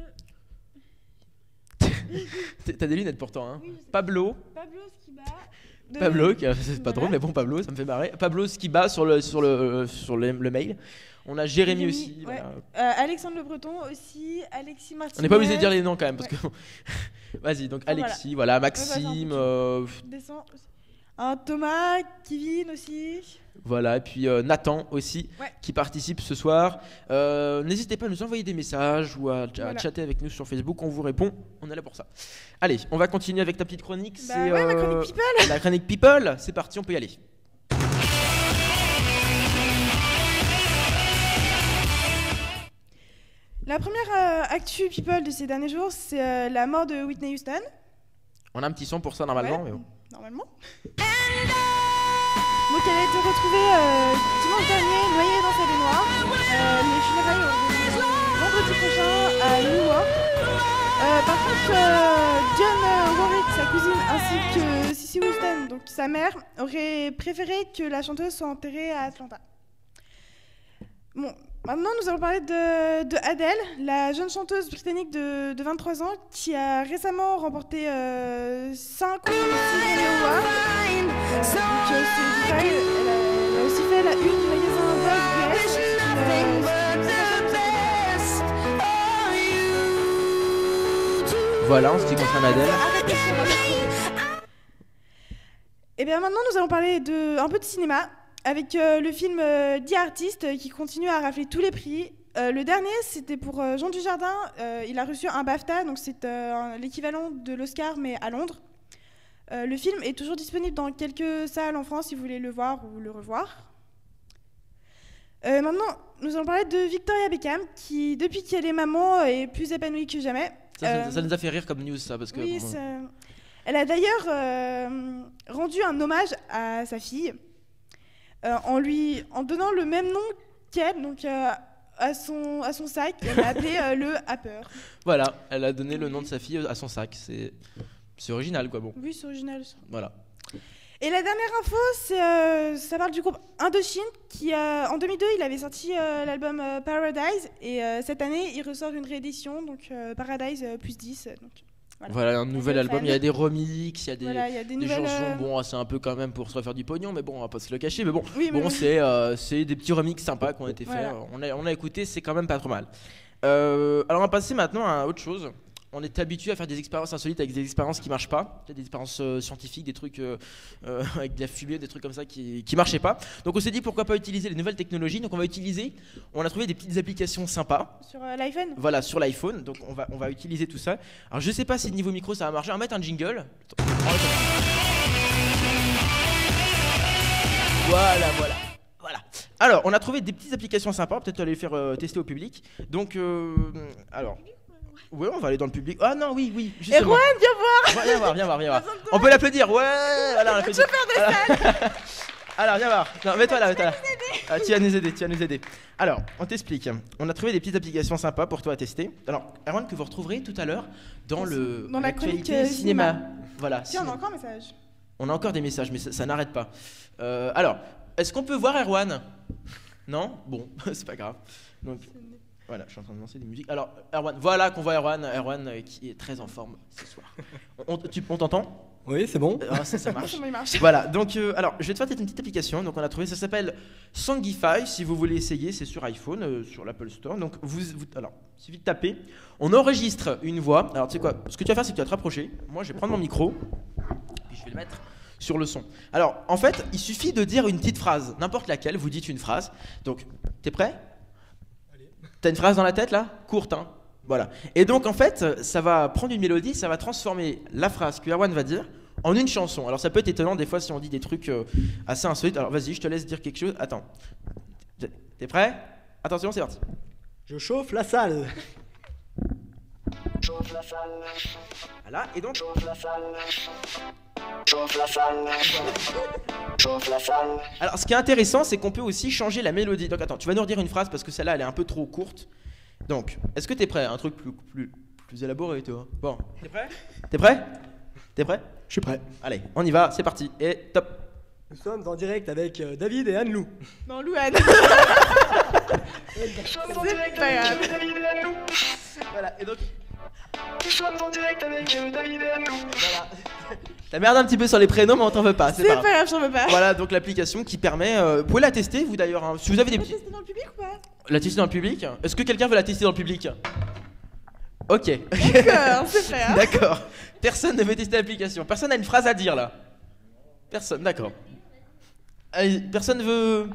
Speaker 2: de
Speaker 1: T'as des lunettes pourtant, hein.
Speaker 2: Oui, je sais.
Speaker 1: Pablo,
Speaker 2: Pablo Skiba. de-
Speaker 1: Pablo, qui a- c'est pas
Speaker 2: Voilà.
Speaker 1: drôle, mais bon, Pablo, ça me fait marrer. Pablo Skiba sur le, sur le, sur le, le mail. On a Jérémy,
Speaker 2: Jérémy,
Speaker 1: aussi.
Speaker 2: ouais.
Speaker 1: Voilà.
Speaker 2: Euh, Alexandre Le Breton aussi, Alexis Martinez.
Speaker 1: On n'est pas obligé de dire les noms quand même, parce
Speaker 2: Ouais.
Speaker 1: que... Vas-y, donc
Speaker 2: Ah, voilà.
Speaker 1: Alexis, voilà,
Speaker 2: Ouais, bah, c'est un
Speaker 1: Maxime,
Speaker 2: peu
Speaker 1: euh,
Speaker 2: Descend aussi. Un Thomas, Kevin aussi.
Speaker 1: voilà, et puis euh, Nathan aussi,
Speaker 2: Ouais.
Speaker 1: qui participe ce soir. Euh, N'hésitez pas à nous envoyer des messages ou à, à
Speaker 2: Voilà.
Speaker 1: chatter avec nous sur Facebook, on vous répond, on est là pour ça. Allez, on va continuer avec ta petite chronique.
Speaker 2: Bah
Speaker 1: c'est,
Speaker 2: ouais, ma
Speaker 1: euh,
Speaker 2: chronique People.
Speaker 1: La chronique People, c'est parti, on peut y aller.
Speaker 2: La première euh, actu People de ces derniers jours, c'est euh, la mort de Whitney Houston.
Speaker 1: On a un petit son pour ça normalement,
Speaker 2: Ouais,
Speaker 1: mais bon.
Speaker 2: Normalement. Donc elle a été retrouvée euh, dimanche dernier, noyée dans sa baignoire. Euh, les funérailles auront lieu vendredi prochain à Newark. Euh, par contre, euh, John Warwick, sa cousine, ainsi que Cissy Houston, donc sa mère, auraient préféré que la chanteuse soit enterrée à Atlanta. Bon, maintenant nous allons parler de, de Adele, la jeune chanteuse britannique de, de vingt-trois ans qui a récemment remporté cinq ou six Grammy Awards. Euh, donc, euh, c'est une elle, a, elle a aussi fait la une du magasin Vogue U S.
Speaker 1: Voilà, en ce qui concerne Adele.
Speaker 2: Et bien maintenant nous allons parler de, un peu de cinéma avec euh, le film euh, The Artist euh, qui continue à rafler tous les prix. Euh, le dernier c'était pour euh, Jean Dujardin, euh, il a reçu un BAFTA, donc c'est euh, l'équivalent de l'Oscar mais à Londres. Euh, le film est toujours disponible dans quelques salles en France si vous voulez le voir ou le revoir. Euh, maintenant nous allons parler de Victoria Beckham qui depuis qu'elle est maman est plus épanouie que jamais.
Speaker 1: Ça, ça-
Speaker 2: Euh,
Speaker 1: ça nous a fait rire comme news, ça, parce que...
Speaker 2: Oui,
Speaker 1: bon,
Speaker 2: c'est- elle a d'ailleurs euh, rendu un hommage à sa fille euh, en lui en donnant le même nom qu'elle, donc euh, à son à son sac. Elle l'a appelé euh, le Happer.
Speaker 1: Voilà, elle a donné le nom de sa fille à son sac. C'est, c'est original, quoi. Bon,
Speaker 2: Oui, c'est original. Ça.
Speaker 1: voilà.
Speaker 2: Et la dernière info, c'est euh, ça parle du groupe Indochine qui euh, en deux mille deux il avait sorti euh, l'album euh, Paradise et euh, cette année il ressort une réédition donc euh, Paradise euh, plus dix. Donc, voilà.
Speaker 1: Voilà, un nouvel
Speaker 2: le
Speaker 1: album.
Speaker 2: fan.
Speaker 1: Il y a des remixes, il y a des,
Speaker 2: Voilà, il y a des
Speaker 1: des
Speaker 2: nouvelles.
Speaker 1: chansons.
Speaker 2: euh,
Speaker 1: Bon, c'est un peu quand même pour se refaire du pognon, mais bon, on va pas se le cacher. Mais bon,
Speaker 2: Oui, mais
Speaker 1: bon,
Speaker 2: bon.
Speaker 1: c'est, euh, c'est des petits remixes sympas qui ont été faits.
Speaker 2: Voilà.
Speaker 1: On a, on a écouté, c'est quand même pas trop mal. Euh, alors, on va passer maintenant à autre chose. On est habitué à faire des expériences insolites avec des expériences qui marchent pas, des expériences euh, scientifiques, des trucs euh, euh, avec de la fumée, des trucs comme ça qui, qui marchaient pas. Donc on s'est dit pourquoi pas utiliser les nouvelles technologies. Donc on va utiliser, on a trouvé des petites applications sympas.
Speaker 2: sur euh, l'iPhone.
Speaker 1: Voilà, sur l'iPhone, donc on va, on va utiliser tout ça. Alors je sais pas si niveau micro ça va marcher, on va mettre un jingle. Voilà, voilà, voilà. Alors, on a trouvé des petites applications sympas, peut-être aller les faire euh, tester au public. Donc, euh, alors, ouais, on va aller dans le public. Ah non, oui, oui, justement.
Speaker 2: Erwan, viens voir.
Speaker 1: Viens voir, viens voir, viens voir. On peut l'applaudir, ouais. Voilà, on l'applaudit. Alors, alors, viens voir. Non, mets-toi là, mets-toi là. Ah, tu vas nous aider, tu vas nous aider. Alors, on t'explique. On a trouvé des petites applications sympas pour toi à tester. Alors, Erwan, que vous retrouverez tout à l'heure dans le
Speaker 2: Dans la
Speaker 1: l'actualité
Speaker 2: chronique, euh,
Speaker 1: cinéma.
Speaker 2: cinéma.
Speaker 1: Voilà.
Speaker 2: Tiens, on a
Speaker 1: cinéma.
Speaker 2: encore un message.
Speaker 1: On a encore des messages, mais ça, ça n'arrête pas. Euh, alors, est-ce qu'on peut voir Erwan? Non? Bon, c'est pas grave. Donc, voilà, je suis en train de lancer des musiques. Alors, Erwan, voilà qu'on voit Erwan, Erwan euh, qui est très en forme ce soir. On, tu- on t'entend?
Speaker 8: Oui, c'est bon.
Speaker 1: Ah, ça, ça marche.
Speaker 2: Comment il marche?
Speaker 1: Voilà, donc, euh, alors, je vais te faire peut-être une petite application. Donc, on a trouvé, ça s'appelle Songify. Si vous voulez essayer, c'est sur iPhone, euh, sur l'Apple Store. Donc, vous, vous- alors, il suffit de taper. On enregistre une voix. Alors, tu sais quoi? Ce que tu vas faire, c'est que tu vas te rapprocher. Moi, je vais prendre mon micro. Puis, je vais le mettre sur le son. Alors, en fait, il suffit de dire une petite phrase, n'importe laquelle. Vous dites une phrase. Donc, t'es prêt? T'as une phrase dans la tête là? Courte, hein? Voilà. Et donc en fait, ça va prendre une mélodie, ça va transformer la phrase que Erwan va dire en une chanson. Alors ça peut être étonnant des fois si on dit des trucs euh, assez insolites. Alors vas-y, je te laisse dire quelque chose. Attends. T'es prêt? Attention, c'est parti.
Speaker 8: Je chauffe la salle.
Speaker 7: Chauffe la salle.
Speaker 1: Voilà, et donc.
Speaker 7: Chauffe la salle. Chauffe la salle. Chauffe la salle.
Speaker 1: Alors, ce qui est intéressant, c'est qu'on peut aussi changer la mélodie. Donc, attends, tu vas nous redire une phrase parce que celle-là, elle est un peu trop courte. Donc, est-ce que t'es prêt? Un truc plus, plus, plus élaboré, toi. Bon, t'es prêt? T'es prêt? T'es prêt?
Speaker 8: Je suis prêt.
Speaker 1: Allez, on y va, c'est parti. Et top.
Speaker 8: Nous sommes en direct avec euh, David et Anne-Lou.
Speaker 2: Non, Louane.
Speaker 7: Nous sommes en
Speaker 2: C'est
Speaker 7: direct
Speaker 2: pas grave.
Speaker 7: avec David et Anne-Lou.
Speaker 1: Voilà, et donc.
Speaker 7: Nous sommes en direct avec David et Anne-Lou.
Speaker 1: Voilà. T'as merdé un petit peu sur les prénoms, mais on t'en veut pas. C'est
Speaker 2: C'est
Speaker 1: pas
Speaker 2: pas
Speaker 1: grave.
Speaker 2: grave, j'en veux pas.
Speaker 1: Voilà, donc l'application qui permet. Euh, vous pouvez la tester, vous d'ailleurs. Hein, si vous avez des
Speaker 2: Tu peux
Speaker 1: petits.
Speaker 2: tester dans le public ou pas?
Speaker 1: La tester dans le public? Est-ce que quelqu'un veut la tester dans le public? Ok.
Speaker 2: D'accord, c'est prêt. Hein.
Speaker 1: D'accord. Personne ne veut tester l'application. Personne n'a une phrase à dire là. Personne, d'accord. Allez, personne veut.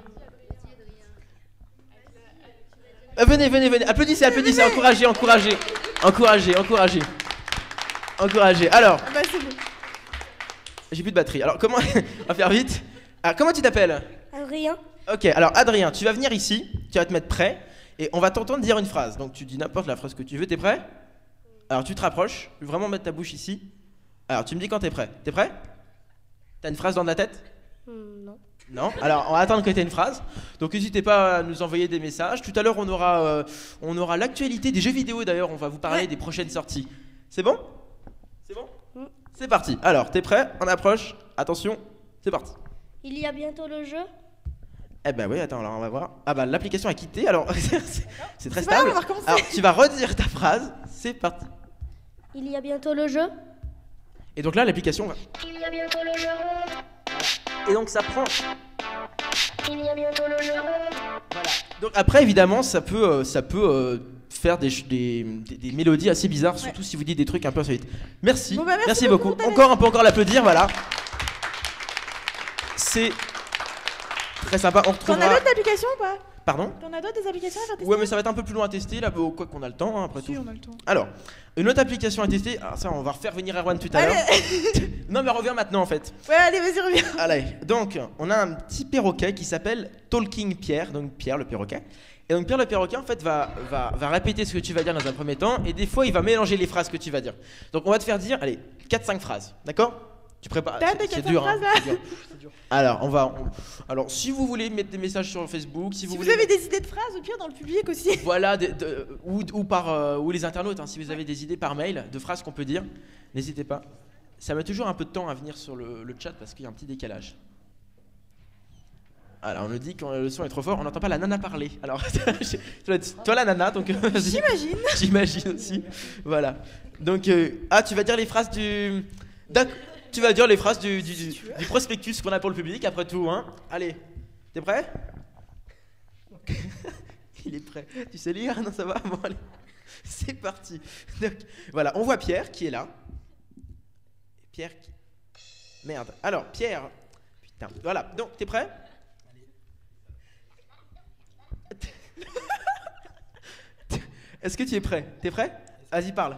Speaker 1: Euh, venez, venez, venez. Applaudissez, applaudissez. Encouragez, encouragez. Encouragez, encouragez. Encouragez. Alors,
Speaker 2: Bah, c'est bon.
Speaker 1: j'ai plus de batterie. Alors, comment. On va faire vite. Alors, comment tu t'appelles?
Speaker 9: Adrien.
Speaker 1: Ok, alors Adrien, tu vas venir ici. Tu vas te mettre prêt. Et on va t'entendre dire une phrase. Donc, tu dis n'importe la phrase que tu veux. T'es prêt? Alors, tu te rapproches. Tu veux vraiment mettre ta bouche ici. Alors, tu me dis quand t'es prêt. T'es prêt? T'as une phrase dans ta tête?
Speaker 9: Hmm, non.
Speaker 1: Non. Alors, on va attendre que tu aies une phrase. Donc, n'hésitez pas à nous envoyer des messages. Tout à l'heure, on aura, euh, on aura l'actualité des jeux vidéo. D'ailleurs, on va vous parler
Speaker 2: Ouais.
Speaker 1: des prochaines sorties. C'est bon? C'est bon?
Speaker 9: Mm.
Speaker 1: C'est parti. Alors, t'es prêt? On approche. Attention, c'est parti.
Speaker 9: Il y a bientôt le jeu.
Speaker 1: Eh ben oui, attends, alors on va voir. Ah bah l'application a quitté. Alors, c'est c'est très
Speaker 2: C'est pas grave,
Speaker 1: stable.
Speaker 2: on va recommencer.
Speaker 1: Alors, tu vas redire ta phrase. C'est parti.
Speaker 9: Il y a bientôt le jeu.
Speaker 1: Et donc là, l'application va.
Speaker 9: Il y a bientôt le jeu.
Speaker 1: Et donc ça prend.
Speaker 9: Il y a bientôt le jeu.
Speaker 1: Voilà. Donc après, évidemment, ça peut, euh, ça peut euh, faire des, ch- des, des, des mélodies assez bizarres, surtout si vous dites des trucs un peu insolites. Merci,
Speaker 2: Bon, bah, merci
Speaker 1: beaucoup.
Speaker 2: beaucoup, Thalès.
Speaker 1: Encore, on peut encore l'applaudir, voilà. C'est très sympa. On
Speaker 2: T'en as
Speaker 1: retrouvera.
Speaker 2: d'autres d'applications ou pas?
Speaker 1: Pardon?
Speaker 2: T'en as d'autres des applications à faire tester?
Speaker 1: Ouais, mais ça va être un peu plus loin à tester là, bon, quoi qu'on a le temps, hein, après
Speaker 2: Si,
Speaker 1: tout.
Speaker 2: on a le temps.
Speaker 1: Alors, une autre application à tester. Alors ça, on va refaire venir Erwan tout à l'heure.
Speaker 2: Allez.
Speaker 1: Non, mais reviens maintenant en fait.
Speaker 2: Ouais, allez, vas-y, reviens.
Speaker 1: Allez, donc on a un petit perroquet qui s'appelle Talking Pierre, donc Pierre le perroquet. Et donc Pierre le perroquet en fait va, va, va répéter ce que tu vas dire dans un premier temps et des fois il va mélanger les phrases que tu vas dire. Donc on va te faire dire, allez, quatre cinq phrases, d'accord? Tu prépares.
Speaker 2: T'as
Speaker 1: c'est-
Speaker 2: des
Speaker 1: c'est
Speaker 2: quatre
Speaker 1: dur,
Speaker 2: cinq
Speaker 1: hein,
Speaker 2: phrases, là
Speaker 1: c'est dur. Alors on va, on- alors si vous voulez mettre des messages sur Facebook, si,
Speaker 2: Si
Speaker 1: vous
Speaker 2: vous
Speaker 1: voulez,
Speaker 2: avez des idées de phrases, au pire, dans le public aussi.
Speaker 1: voilà, des- de- ou, ou par euh, ou les internautes, hein, si vous avez des idées par mail de phrases qu'on peut dire, n'hésitez pas. Ça met toujours un peu de temps à venir sur le, le chat parce qu'il y a un petit décalage. Alors on nous dit quand le son est trop fort, on n'entend pas la nana parler. Alors toi, toi la nana, donc vas-y.
Speaker 2: J'imagine.
Speaker 1: J'imagine aussi. Voilà. Donc euh, ah tu vas dire les phrases du, d'ac- tu vas dire les phrases du, du, du- du prospectus qu'on a pour le public après tout, hein. Allez, t'es prêt? Il est prêt. Tu sais lire? Non, ça va. Bon, allez. C'est parti. Donc, voilà, on voit Pierre qui est là. Pierre qui... Merde. Alors, Pierre... Putain. Voilà, donc, t'es prêt? Est-ce que tu es prêt? T'es prêt? Vas-y, parle.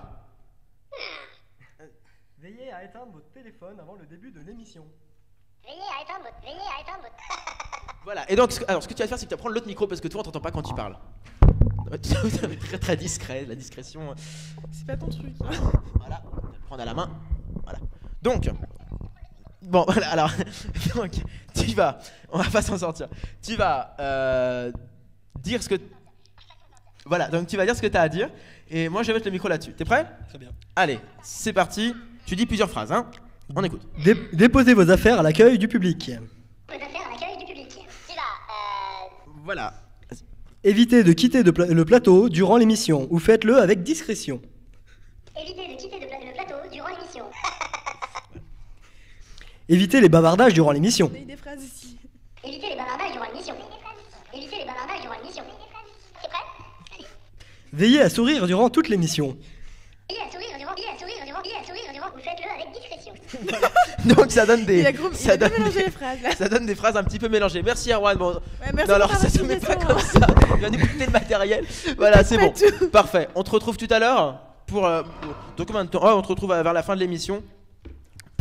Speaker 8: Veillez à éteindre votre téléphone avant le début de l'émission.
Speaker 9: Veillez à éteindre votre. Veillez à éteindre votre.
Speaker 1: Voilà, et donc, ce que, alors, ce que tu vas faire, c'est que tu vas prendre l'autre micro parce que toi, on t'entend pas quand tu parles. Très très discret, la discrétion. euh,
Speaker 2: C'est pas ton truc.
Speaker 1: Voilà, tu vas le prendre à la main. Voilà. Donc, bon, voilà, alors, donc, tu vas, on va pas s'en sortir. Tu vas euh, dire ce que. Voilà, donc tu vas dire ce que tu as à dire. Et moi, je vais mettre le micro là-dessus. T'es prêt?
Speaker 8: Très bien.
Speaker 1: Allez, c'est parti. Tu dis plusieurs phrases, hein. On écoute.
Speaker 8: Dé- déposez vos affaires à l'accueil du public.
Speaker 9: Vos affaires à l'accueil du public. Tu vas. Euh.
Speaker 1: Voilà.
Speaker 8: Évitez de quitter de pla- le plateau durant l'émission ou faites-le avec discrétion.
Speaker 9: Évitez de quitter le, pla- le plateau durant l'émission.
Speaker 8: Évitez les bavardages durant l'émission.
Speaker 2: On a eu des phrases ici.
Speaker 9: Évitez les bavardages durant l'émission. Évitez les bavardages durant l'émission. T'es prêt? Allez.
Speaker 8: Veillez à sourire durant toute l'émission.
Speaker 9: Veillez à sourire durant. Veillez à sourire durant. Veillez à sourire durant. Ou faites-le avec discrétion.
Speaker 1: Donc ça donne des.
Speaker 2: Il a, gros, il
Speaker 1: ça,
Speaker 2: a bien
Speaker 1: donne
Speaker 2: mélangé
Speaker 1: des
Speaker 2: les phrases là.
Speaker 1: ça donne des phrases un petit peu mélangées. Merci Erwan. Bon,
Speaker 2: Ouais, merci
Speaker 1: non, alors
Speaker 2: pour ta
Speaker 1: ça se met pas
Speaker 2: participation,
Speaker 1: comme
Speaker 2: hein.
Speaker 1: ça. Il va nous coûter le matériel. Voilà, c'est
Speaker 2: Pas
Speaker 1: bon.
Speaker 2: tout.
Speaker 1: Parfait. On te retrouve tout à l'heure pour. euh, pour- dans combien de temps? Oh, on te retrouve vers la fin de l'émission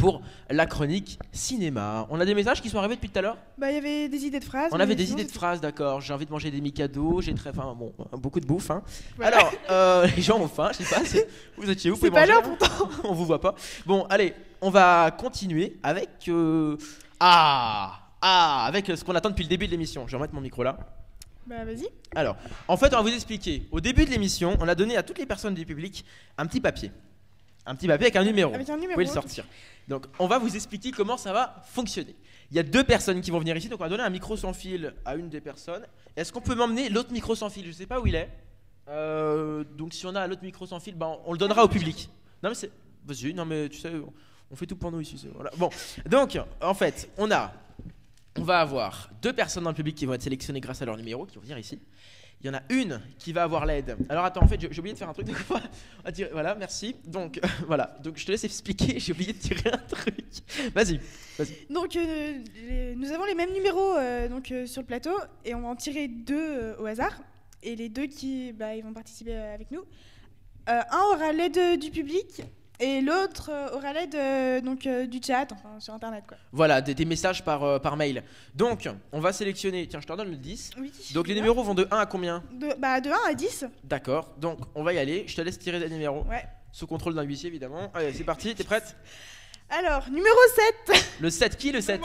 Speaker 1: pour la chronique cinéma. On a des messages qui sont arrivés depuis tout à l'heure.
Speaker 2: Bah, il y avait des idées de phrases.
Speaker 1: On
Speaker 2: mais
Speaker 1: avait des
Speaker 2: sinon,
Speaker 1: idées de
Speaker 2: c'était-
Speaker 1: phrases, d'accord. J'ai envie de manger des micados, j'ai très faim, bon, beaucoup de bouffe. Hein.
Speaker 2: Voilà.
Speaker 1: Alors, euh, les gens ont faim, je sais pas, c'est- vous étiez où? Vous
Speaker 2: C'est
Speaker 1: pouvez
Speaker 2: pas
Speaker 1: manger,
Speaker 2: l'heure
Speaker 1: hein
Speaker 2: pourtant.
Speaker 1: On vous voit pas. Bon, allez, on va continuer avec. euh, Ah Ah Avec ce qu'on attend depuis le début de l'émission. Je vais remettre mon micro là.
Speaker 2: Bah, vas-y.
Speaker 1: Alors, en fait, on va vous expliquer. Au début de l'émission, on a donné à toutes les personnes du public un petit papier. Un petit papier avec un numéro.
Speaker 2: Avec un
Speaker 1: Vous
Speaker 2: numéro.
Speaker 1: pouvez le sortir. Donc, on va vous expliquer comment ça va fonctionner. Il y a deux personnes qui vont venir ici, donc on va donner un micro sans fil à une des personnes. Est-ce qu'on peut m'emmener l'autre micro sans fil? Je sais pas où il est. Euh, donc, si on a l'autre micro sans fil, ben, on le donnera au public. Non, mais c'est. Vas-y, non, mais tu sais, on fait tout pour nous ici. c'est- Voilà. Bon, donc, en fait, on a. On va avoir deux personnes dans le public qui vont être sélectionnées grâce à leur numéro, qui vont venir ici. Il y en a une qui va avoir l'aide. Alors attends, en fait, j'ai j'ai oublié de faire un truc. Donc, on va tirer- voilà, merci. Donc voilà, donc je te laisse expliquer. J'ai oublié de tirer un truc. Vas-y, vas-y.
Speaker 2: Donc, euh, les- nous avons les mêmes numéros euh, donc, euh, sur le plateau et on va en tirer deux euh, au hasard. Et les deux qui bah, ils vont participer euh, avec nous. Euh, un aura l'aide du public et l'autre euh, aura l'aide euh, donc, euh, du chat, enfin sur internet quoi.
Speaker 1: Voilà, des, des messages par, euh, par mail. Donc, on va sélectionner. Tiens, je te redonne le dix.
Speaker 2: Oui.
Speaker 1: Donc, les numéros vont de un à combien?
Speaker 2: De, bah, de un à dix.
Speaker 1: D'accord. Donc, on va y aller. Je te laisse tirer des numéros.
Speaker 2: Ouais.
Speaker 1: Sous contrôle d'un huissier, évidemment. Allez, c'est parti. T'es prête?
Speaker 2: Alors, numéro sept.
Speaker 1: Le sept, qui le sept?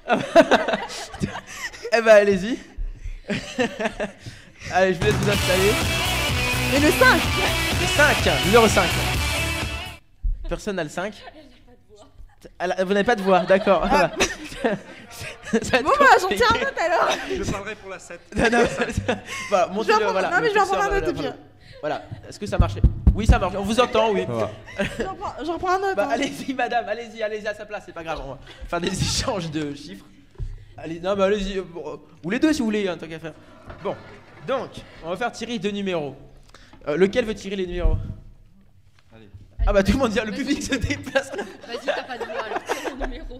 Speaker 1: Eh ben, allez-y. Allez, je vous laisse vous installer.
Speaker 2: Et le cinq.
Speaker 1: Le cinq, numéro cinq. Personne n'a le cinq. Elle a- Vous n'avez pas de voix, d'accord. Voilà. Ça va être
Speaker 2: Bon, bah, j'en
Speaker 1: compliqué.
Speaker 2: tiens un autre alors.
Speaker 10: Je parlerai pour la sept.
Speaker 1: Non, non, voilà, montez-le,
Speaker 2: Je vais en prendre-
Speaker 1: voilà,
Speaker 2: non, mais
Speaker 1: le
Speaker 2: je vais en
Speaker 1: curseur,
Speaker 2: prendre un autre,
Speaker 1: voilà,
Speaker 2: au pire.
Speaker 1: Voilà, est-ce que ça marchait? Oui, ça marche, on vous entend, oui.
Speaker 2: J'en prends, j'en reprends un autre.
Speaker 1: Bah,
Speaker 2: hein.
Speaker 1: allez-y, madame, allez-y, allez-y à sa place, c'est pas grave, on va faire des échanges de chiffres. Allez, non, mais allez-y, euh, bon, euh, ou les deux si vous voulez, hein, tant qu'à faire. Bon, donc, on va faire tirer deux numéros. Euh, lequel veut tirer les numéros?
Speaker 10: Allez.
Speaker 1: Ah bah tout le monde dit, le public se déplace.
Speaker 11: Vas-y, t'as pas de voix, alors tire ton numéro.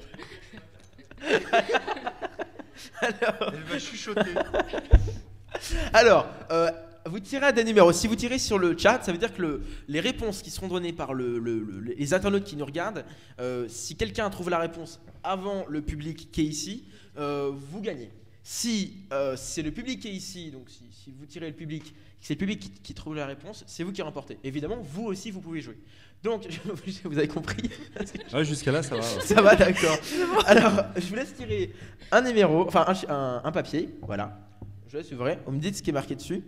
Speaker 1: Alors,
Speaker 10: Elle va chuchoter.
Speaker 1: alors euh, vous tirez à des numéros. Si vous tirez sur le chat, ça veut dire que le- les réponses qui seront données par le- le- le- les internautes qui nous regardent, euh, si quelqu'un trouve la réponse avant le public qui est ici, euh, vous gagnez. Si euh, c'est le public qui est ici, donc si, si vous tirez le public, que c'est le public qui, qui trouve la réponse, c'est vous qui remportez. Évidemment, vous aussi, vous pouvez jouer. Donc, vous avez compris?
Speaker 10: Ouais, jusqu'à là, ça va. ouais.
Speaker 1: Ça va, d'accord. Alors, je vous laisse tirer un numéro, enfin un, chi- un- un papier, voilà. Je vous laisse ouvrir, vous me dites ce qui est marqué dessus.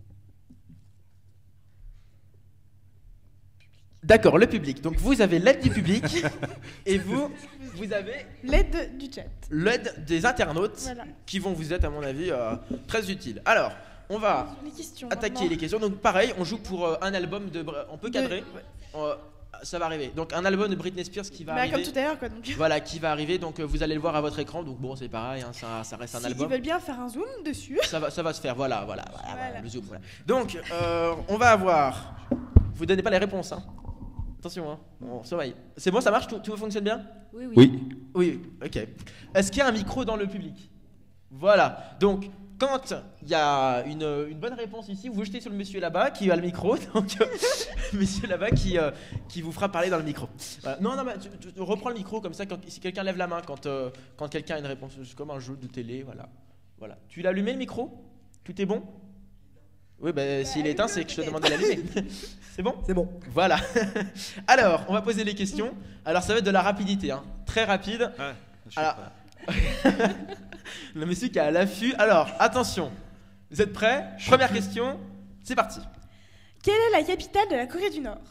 Speaker 1: D'accord, le public. Donc vous avez l'aide du public et vous, vous avez
Speaker 2: L'aide du chat.
Speaker 1: l'aide des internautes
Speaker 2: Voilà.
Speaker 1: qui vont vous être, à mon avis, euh, très utiles. Alors, on va
Speaker 2: Les questions.
Speaker 1: attaquer
Speaker 2: maintenant.
Speaker 1: les questions. Donc pareil, on joue pour euh, un album de... Br- On peut cadrer.
Speaker 2: De-
Speaker 1: Euh, ça va arriver. Donc un album de Britney Spears qui va
Speaker 2: Bah,
Speaker 1: arriver.
Speaker 2: comme tout à l'heure quoi. Donc.
Speaker 1: Voilà, qui va arriver. Donc euh, vous allez le voir à votre écran. Donc bon, c'est pareil, hein, ça, ça reste un
Speaker 2: S'ils
Speaker 1: album.
Speaker 2: veulent bien faire un zoom dessus.
Speaker 1: Ça va, ça va se faire, voilà, voilà, voilà,
Speaker 2: Voilà.
Speaker 1: voilà, le zoom, voilà. Donc, euh, on va avoir. Vous donnez pas les réponses, hein. Attention, hein. On surveille. C'est bon, ça marche, tout, tout fonctionne bien?
Speaker 11: Oui, oui.
Speaker 10: Oui.
Speaker 1: Oui, ok. Est-ce qu'il y a un micro dans le public? Voilà. Donc, quand il y a une, une bonne réponse ici, vous jetez sur le monsieur là-bas qui a le micro. Donc, euh, monsieur là-bas qui, euh, qui vous fera parler dans le micro. Voilà. Non, non, mais tu, tu- tu reprends le micro comme ça quand, si quelqu'un lève la main, quand, euh, quand quelqu'un a une réponse. C'est comme un jeu de télé, voilà. Voilà. Tu l'as allumé le micro? Tout est bon? Oui, bah, s'il est éteint, c'est que je te demande de l'allumer. C'est bon?
Speaker 8: C'est bon.
Speaker 1: Voilà. Alors, on va poser les questions. Alors, ça va être de la rapidité, hein. Très rapide.
Speaker 10: Ouais, je suis
Speaker 1: Alors,
Speaker 10: prêt.
Speaker 1: le monsieur qui est à l'affût. Alors, attention. Vous êtes prêts? Première question. C'est parti.
Speaker 2: Quelle est la capitale de la Corée du Nord?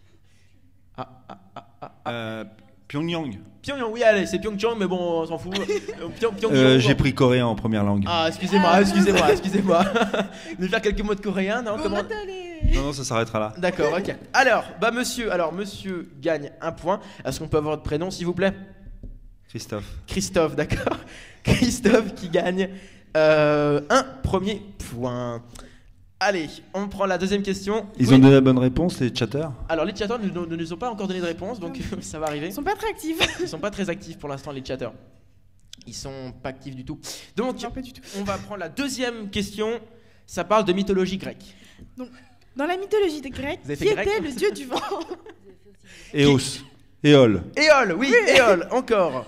Speaker 1: Ah, ah, ah, ah.
Speaker 10: Euh, Pyongyang.
Speaker 1: Pyongyang, oui, allez, c'est Pyeongchang, mais bon, on s'en fout. Euh, Pyong- Pyongyang,
Speaker 10: Euh,
Speaker 1: bon.
Speaker 10: J'ai pris coréen en première langue.
Speaker 1: Ah, excusez-moi, excusez-moi, excusez-moi. Vous voulez faire quelques mots de coréen, non?
Speaker 2: Bon,
Speaker 1: Comment...
Speaker 2: bah, allez.
Speaker 10: Non, non, ça s'arrêtera là.
Speaker 1: D'accord, ok. Alors, bah monsieur, alors monsieur gagne un point. Est-ce qu'on peut avoir votre prénom, s'il vous plaît?
Speaker 10: Christophe.
Speaker 1: Christophe, d'accord. Christophe qui gagne euh, un premier point. Allez, on prend la deuxième question.
Speaker 10: Ils
Speaker 1: Oui.
Speaker 10: ont donné la bonne réponse, les chatters?
Speaker 1: Alors les chatteurs ne, ne- ne nous ont pas encore donné de réponse, donc ça va arriver.
Speaker 2: Ils sont pas très actifs.
Speaker 1: Ils sont pas très actifs pour l'instant, les chatteurs. Ils sont pas actifs du tout. Donc
Speaker 2: Non, pas du tout.
Speaker 1: on va prendre la deuxième question. Ça parle de mythologie grecque.
Speaker 2: Dans la mythologie grecque,
Speaker 1: Vous avez
Speaker 2: qui
Speaker 1: fait grec
Speaker 2: était le dieu du vent?
Speaker 10: Eos. Éole.
Speaker 1: Éole, oui,
Speaker 2: Oui.
Speaker 1: Éole, encore.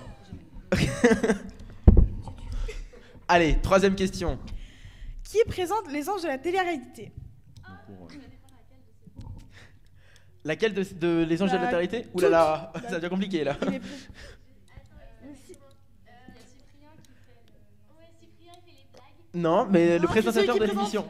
Speaker 1: Allez, troisième question.
Speaker 2: Qui présente les anges de la télé-réalité?
Speaker 1: Laquelle de, de Les Anges de la
Speaker 2: La-
Speaker 1: Télé-réalité Ouh là là,
Speaker 2: toutes.
Speaker 1: ça devient compliqué là.
Speaker 2: Il est pré-
Speaker 1: Non, mais le
Speaker 2: Non,
Speaker 1: présentateur
Speaker 2: c'est
Speaker 1: de
Speaker 2: celui qui
Speaker 1: l'émission.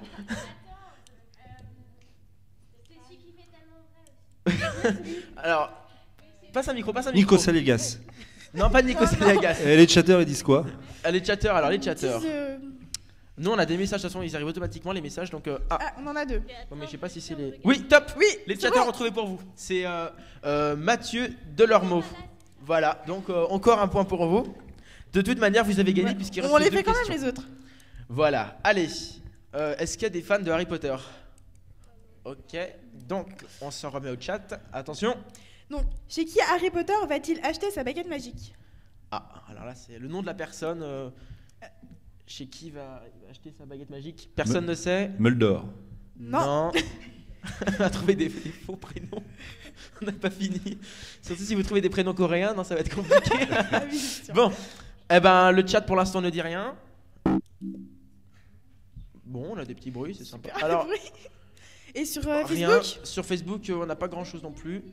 Speaker 1: Alors, passe un micro, passe un micro.
Speaker 10: Nico Saligas.
Speaker 1: Non, pas Nico Saliagas.
Speaker 10: Et les chatteurs, ils disent quoi?
Speaker 1: Les chatteurs, alors les chatteurs.
Speaker 2: Dis, euh,
Speaker 1: Nous, on a des messages, de toute façon, ils arrivent automatiquement les messages, donc. euh, ah,
Speaker 2: Ah, on en a deux.
Speaker 1: bon, mais je sais pas si c'est les. Oui, top.
Speaker 2: Oui,
Speaker 1: Les
Speaker 2: c'est
Speaker 1: chatteurs
Speaker 2: bon.
Speaker 1: ont trouvé pour vous. C'est euh, euh, Mathieu Delormeau. Voilà, donc euh, encore un point pour vous. De toute manière, vous avez gagné
Speaker 2: Ouais.
Speaker 1: puisqu'il reste
Speaker 2: On
Speaker 1: que
Speaker 2: les
Speaker 1: deux
Speaker 2: fait quand
Speaker 1: questions.
Speaker 2: même les autres.
Speaker 1: Voilà, allez. Euh, Est-ce qu'il y a des fans de Harry Potter? Ok, donc on s'en remet au chat. Attention.
Speaker 2: Donc, chez qui Harry Potter va-t-il acheter sa baguette magique?
Speaker 1: Ah, alors là, c'est le nom de la personne. euh, chez qui va, il va acheter sa baguette magique? Personne
Speaker 10: Me-
Speaker 1: ne sait.
Speaker 10: Meldor.
Speaker 2: Non.
Speaker 1: On a trouvé des, des faux prénoms. On n'a pas fini. Surtout si vous trouvez des prénoms coréens, non, ça va être compliqué.
Speaker 2: Ah oui, c'est sûr.
Speaker 1: Bon, eh ben le chat pour l'instant ne dit rien. Bon, on a des petits bruits, c'est sympa. Alors,
Speaker 2: Oui. Et sur euh,
Speaker 1: rien.
Speaker 2: Facebook?
Speaker 1: Sur Facebook, euh, on n'a pas grand chose non plus.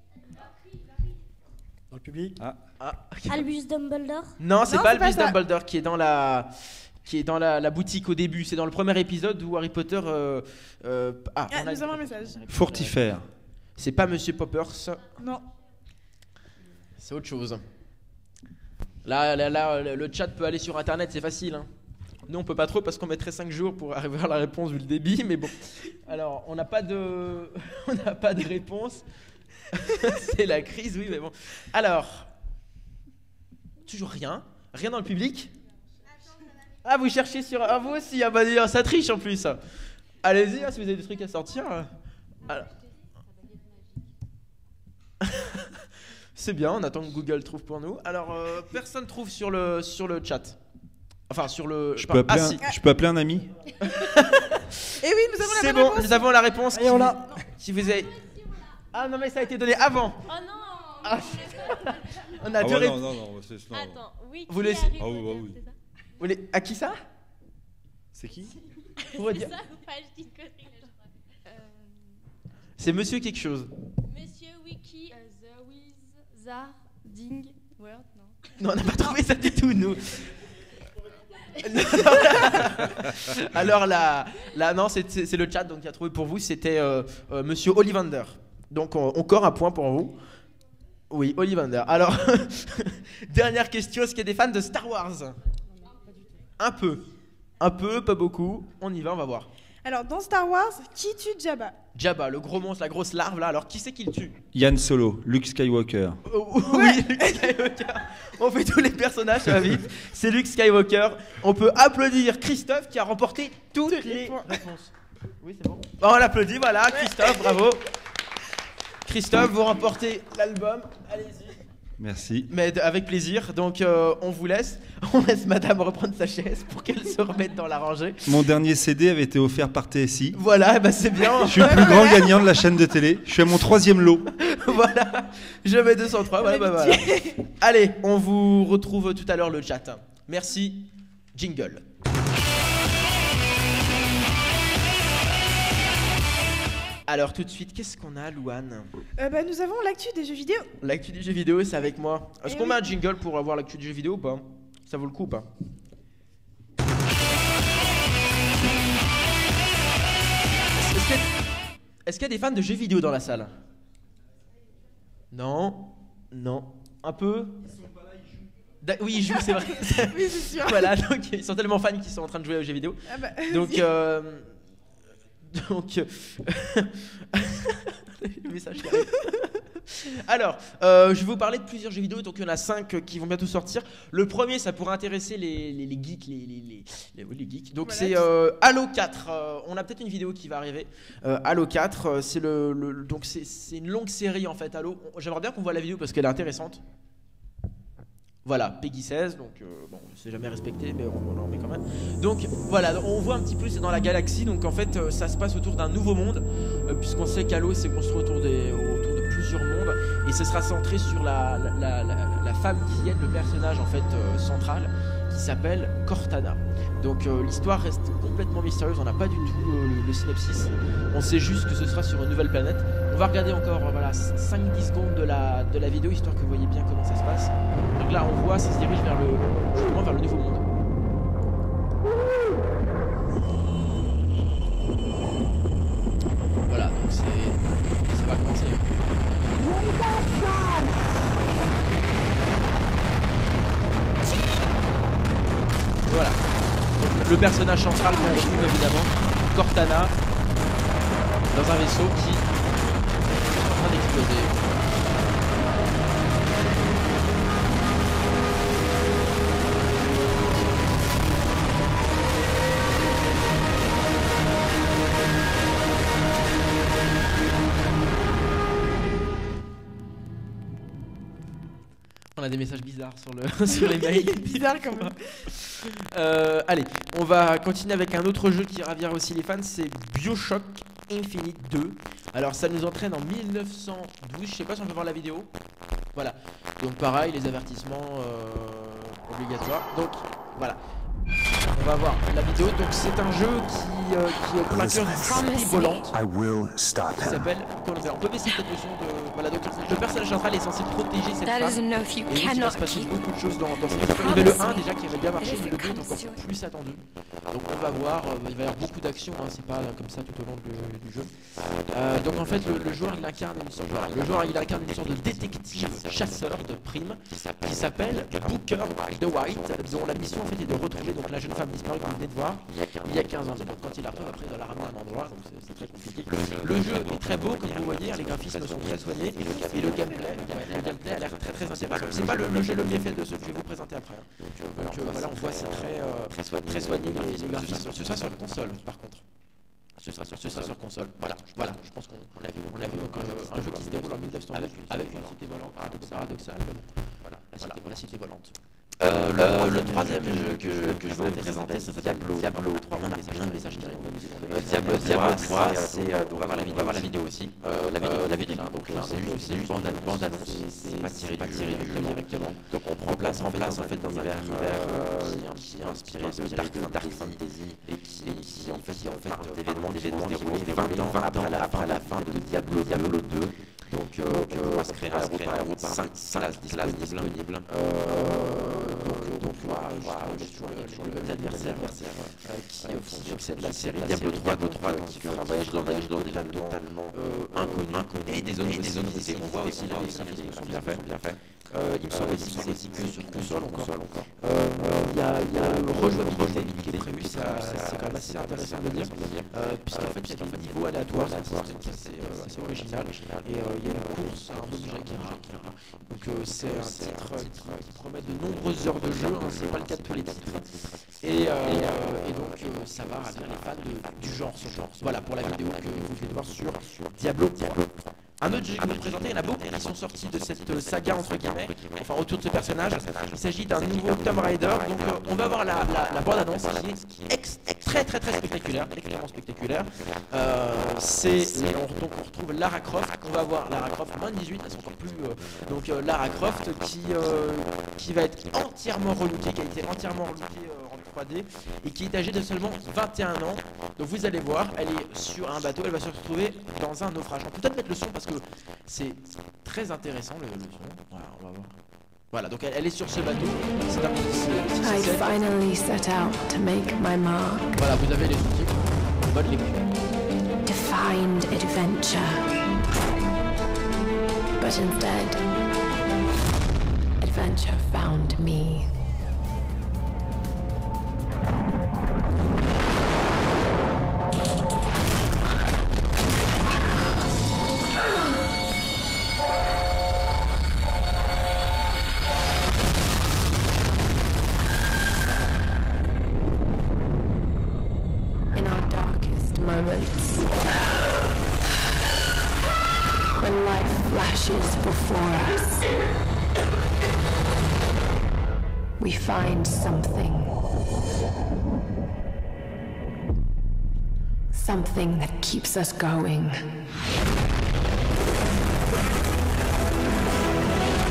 Speaker 8: Dans le public.
Speaker 1: Ah.
Speaker 6: Albus Dumbledore.
Speaker 1: Non, c'est
Speaker 2: Non,
Speaker 1: pas
Speaker 2: c'est pas
Speaker 1: Albus
Speaker 2: ça.
Speaker 1: Dumbledore qui est dans la qui est dans la, la boutique au début. C'est dans le premier épisode où Harry Potter. euh, euh, ah,
Speaker 2: Ah,
Speaker 1: on a-
Speaker 2: nous avons un message.
Speaker 10: Fortifère.
Speaker 1: C'est pas Monsieur Poppers,
Speaker 2: Non.
Speaker 1: c'est autre chose. Là, là, là, le- le chat peut aller sur internet, c'est facile. Hein. Nous, on peut pas trop parce qu'on mettrait cinq jours pour arriver à la réponse vu le débit, mais bon. Alors, on n'a pas de, on n'a pas de réponse. C'est la crise, oui, mais bon. Alors, toujours rien, rien dans le public. Ah, vous cherchez sur, ah vous aussi, ah bah dire, ça triche en plus. Allez-y, hein, si vous avez des trucs à sortir. Alors. C'est bien, on attend que Google trouve pour nous. Alors, euh, personne trouve sur le, sur le chat. Enfin, sur le.
Speaker 10: Je
Speaker 1: enfin,
Speaker 10: peux, appeler
Speaker 1: ah,
Speaker 10: un,
Speaker 1: si.
Speaker 10: je peux appeler un ami?
Speaker 2: Et oui, nous avons la
Speaker 1: C'est
Speaker 2: bonne
Speaker 1: bon,
Speaker 2: réponse.
Speaker 1: nous avons la réponse.
Speaker 8: Et on l'a.
Speaker 1: Si vous avez. Ah non, mais ça a été donné avant.
Speaker 11: Oh non.
Speaker 1: Ah, on a
Speaker 10: Ah
Speaker 1: deux
Speaker 10: ouais,
Speaker 1: rép-
Speaker 10: non, non, non, c'est- non.
Speaker 11: Attends, oui.
Speaker 1: Vous
Speaker 11: qui
Speaker 1: laissez-
Speaker 11: Harry
Speaker 10: Ah oui,
Speaker 11: Potter,
Speaker 10: bah oui.
Speaker 11: c'est ça
Speaker 1: Vous voulez- À qui ça?
Speaker 10: C'est qui?
Speaker 1: Pour redire.
Speaker 11: C'est ça ou pas? Je dis une connerie là, je crois. Euh,
Speaker 1: C'est monsieur quelque chose.
Speaker 11: Monsieur Wiki, euh, The Wizarding World, non.
Speaker 1: Non, on n'a pas trouvé ça du tout, nous. Alors là, là non, c'est c'est- c'est le chat donc qui a trouvé pour vous. C'était euh, euh, monsieur Ollivander. Donc on- encore un point pour vous. Oui, Ollivander. Alors, dernière question, est-ce qu'il y a des fans de Star Wars? Un peu. Un peu, pas beaucoup. On y va, on va voir.
Speaker 2: Alors, dans Star Wars, qui tue Jabba?
Speaker 1: Jabba, le gros monstre, la grosse larve là. Alors, qui c'est qui le tue?
Speaker 10: Yann Solo, Luke Skywalker.
Speaker 1: Oh, oui, Luke Skywalker. On fait tous les personnages, ça va vite. C'est Luke Skywalker. On peut applaudir Christophe qui a remporté toutes
Speaker 2: Toutes les
Speaker 1: les
Speaker 2: points.
Speaker 1: réponses. Oui, c'est bon. On l'applaudit, voilà, Christophe, bravo. Christophe, vous remportez l'album. Allez-y.
Speaker 10: Merci.
Speaker 1: Mais de- avec plaisir. Donc, euh, on vous laisse. On laisse madame reprendre sa chaise pour qu'elle se remette dans la rangée.
Speaker 10: Mon dernier C D avait été offert par T S I.
Speaker 1: Voilà, bah c'est bien.
Speaker 10: Je suis le plus grand gagnant de la chaîne de télé. Je suis à mon troisième lot.
Speaker 1: Voilà, je mets deux cent trois. Voilà, bah voilà. Allez, on vous retrouve tout à l'heure le chat. Merci. Jingle. Alors tout de suite, qu'est-ce qu'on a, Louane?
Speaker 2: Euh, bah, nous avons l'actu des jeux vidéo.
Speaker 1: L'actu du jeu vidéo, c'est avec moi. Est-ce
Speaker 2: Eh
Speaker 1: qu'on
Speaker 2: oui.
Speaker 1: met un jingle pour avoir l'actu du jeu vidéo ou pas? Ça vaut le coup ou pas? Est-ce qu'il y a- est-ce qu'il y a des fans de jeux vidéo dans la salle? Non. Non. Un peu? Da- Oui, ils jouent, c'est vrai.
Speaker 2: Oui, c'est sûr.
Speaker 1: Voilà, donc ils sont tellement fans qu'ils sont en train de jouer aux jeux vidéo.
Speaker 2: Ah bah,
Speaker 1: Donc, euh, donc, euh, le message qui arrive. Alors, euh, je vais vous parler de plusieurs jeux vidéo, donc il y en a cinq qui vont bientôt sortir. Le premier, ça pourrait intéresser les, les, les geeks, les, les, les, les- oui, les geeks. Donc
Speaker 2: Voilà.
Speaker 1: c'est euh, Halo quatre. Euh, on a peut-être une vidéo qui va arriver. Euh, Halo quatre, euh, c'est le, le- donc c'est c'est une longue série en fait. Halo. On- J'aimerais bien qu'on voit la vidéo parce qu'elle est intéressante. Voilà, Peggy seize, donc euh, bon, c'est jamais respecté, mais on, on en met quand même. Donc voilà, on voit un petit peu, c'est dans la galaxie, donc en fait, euh, ça se passe autour d'un nouveau monde, euh, puisqu'on sait qu'Halo s'est construit autour, des, autour de plusieurs mondes, et ce sera centré sur la, la, la, la, la femme qui est le personnage en fait euh, central, qui s'appelle Cortana. Donc euh, l'histoire reste complètement mystérieuse, on n'a pas du tout euh, le, le synopsis, on sait juste que ce sera sur une nouvelle planète. On va regarder encore euh, voilà, cinq dix secondes de la, de la vidéo, histoire que vous voyez bien comment ça se passe. Donc là on voit, ça se dirige vers le, justement vers le nouveau monde. Voilà, donc c'est... ça va commencer. Voilà. Donc, le personnage central qu'on retrouve évidemment, Cortana, dans un vaisseau qui est en train d'exploser. On a des messages bizarres sur, le, sur les mails.
Speaker 2: Bizarre quand même.
Speaker 1: Euh, allez, on va continuer avec un autre jeu qui ravira aussi les fans, c'est BioShock Infinite deux. Alors ça nous entraîne en mille neuf cent douze, je sais pas si on peut voir la vidéo. Voilà, donc pareil, les avertissements euh, obligatoires. Donc voilà, on va voir la vidéo. Donc c'est un jeu qui, euh, qui est au plein cœur d'une cité volante qui s'appelle Columbia. On peut baisser cette notion de... Voilà, donc le personnage central est censé protéger cette femme. Et il va se passer beaucoup de choses dans, dans cette histoire. Il y avait le un déjà qui avait bien marché, mais le deux est encore plus attendu. Donc on va voir, euh, il va y avoir beaucoup d'actions, hein, c'est pas comme ça tout au long de, du jeu. Euh, donc en fait le, le joueur il incarne une sorte, voilà, le joueur il incarne une sorte de détective chasseur de primes qui s'appelle Booker de White, dont la mission en fait est de retrouver donc la jeune femme disparue que vous venez de voir il y a quinze ans. Donc quand il la retrouve après il doit la ramener à un endroit, donc c'est très compliqué. Le jeu est très beau comme vous voyez, les graphismes sont très soignés et le gameplay, le gameplay a l'air très très intéressant. C'est pas le, le jeu le mieux fait de ce que je vais vous présenter après. Donc euh, voilà, on voit c'est très euh, très soigné, très soigné le graphisme. Ce sera sur console par contre. Ce sera sur, ce sera sur console. Voilà, voilà. Je pense qu'on l'a vu, on l'a vu donc euh, un jeu qui se déroule en mille neuf cent avec une, avec une cité volante paradoxale. Voilà, la cité, voilà, la cité volante. Euh, le, euh, le troisième jeu que, que je vais vous présenter, c'est Diablo, Diablo trois. On a un message qui arrive. Diablo, Diablo trois, c'est on va voir la vidéo, on va voir la vidéo aussi. Euh, la vidéo, la vidéo là, donc là, c'est juste, c'est juste bande bande annonce. C'est pas tiré du jeu directement. Donc on prend place en place en fait dans un univers qui est inspiré de dark fantasy et qui en fait qui en fait d'événements d'événements déroulés vingt ans après la après la fin de Diablo Diablo deux. Donc, euh, donc euh, on va se créer un route cinq places disponibles. Donc, donc voilà, sur le même adversaire qui font succès de la série Diablo trois, Diablo trois, qui fait un voyage dans des zones totalement inconnues et des zones des zones où on voit aussi là aussi les choses sont bien faites, bien fait. Euh, il me semble aussi que c'est que sur console encore. Euh, il y a, il y a une rejouabilité qui est prévue, c'est quand même assez intéressant de dire, euh, puisqu'en fait il y a des niveaux aléatoires, c'est assez, euh, assez original, et euh, il y a une course à un objet qui est rare. Donc euh, c'est un titre qui promet de nombreuses heures de jeu, hein, c'est pas le cas de tous les titres. Et, euh, et donc euh, ça va ravir les fans de, du genre, ce genre. Voilà pour la vidéo que vous venez de voir sur Diablo trois. Un autre jeu que je vais vous présenter, il y en a beaucoup qui sont sortis de cette saga entre guillemets, enfin autour de ce personnage. Il s'agit d'un nouveau Tomb Raider. Donc euh, on va voir la, la, la bande annonce qui est ex très très très spectaculaire, extrêmement spectaculaire. Euh, c'est on, donc on retrouve Lara Croft. On va voir Lara Croft moins de dix-huit, elles sont encore plus. Euh, donc euh, Lara Croft qui euh, qui va être entièrement relookée, qui a été entièrement relookée euh, en trois D et qui est âgée de seulement vingt et un ans. Donc vous allez voir, elle est sur un bateau, elle va se retrouver dans un naufrage. On peut peut-être mettre le son parce que c'est très intéressant le, le son. Voilà, on va voir. Voilà, donc elle, elle est sur ce bateau. C'est un petit set. Voilà, vous avez les sous-titres. Bonne lecture.
Speaker 12: To find adventure. But instead, adventure found me. When life flashes before us, we find something. Something that keeps us going.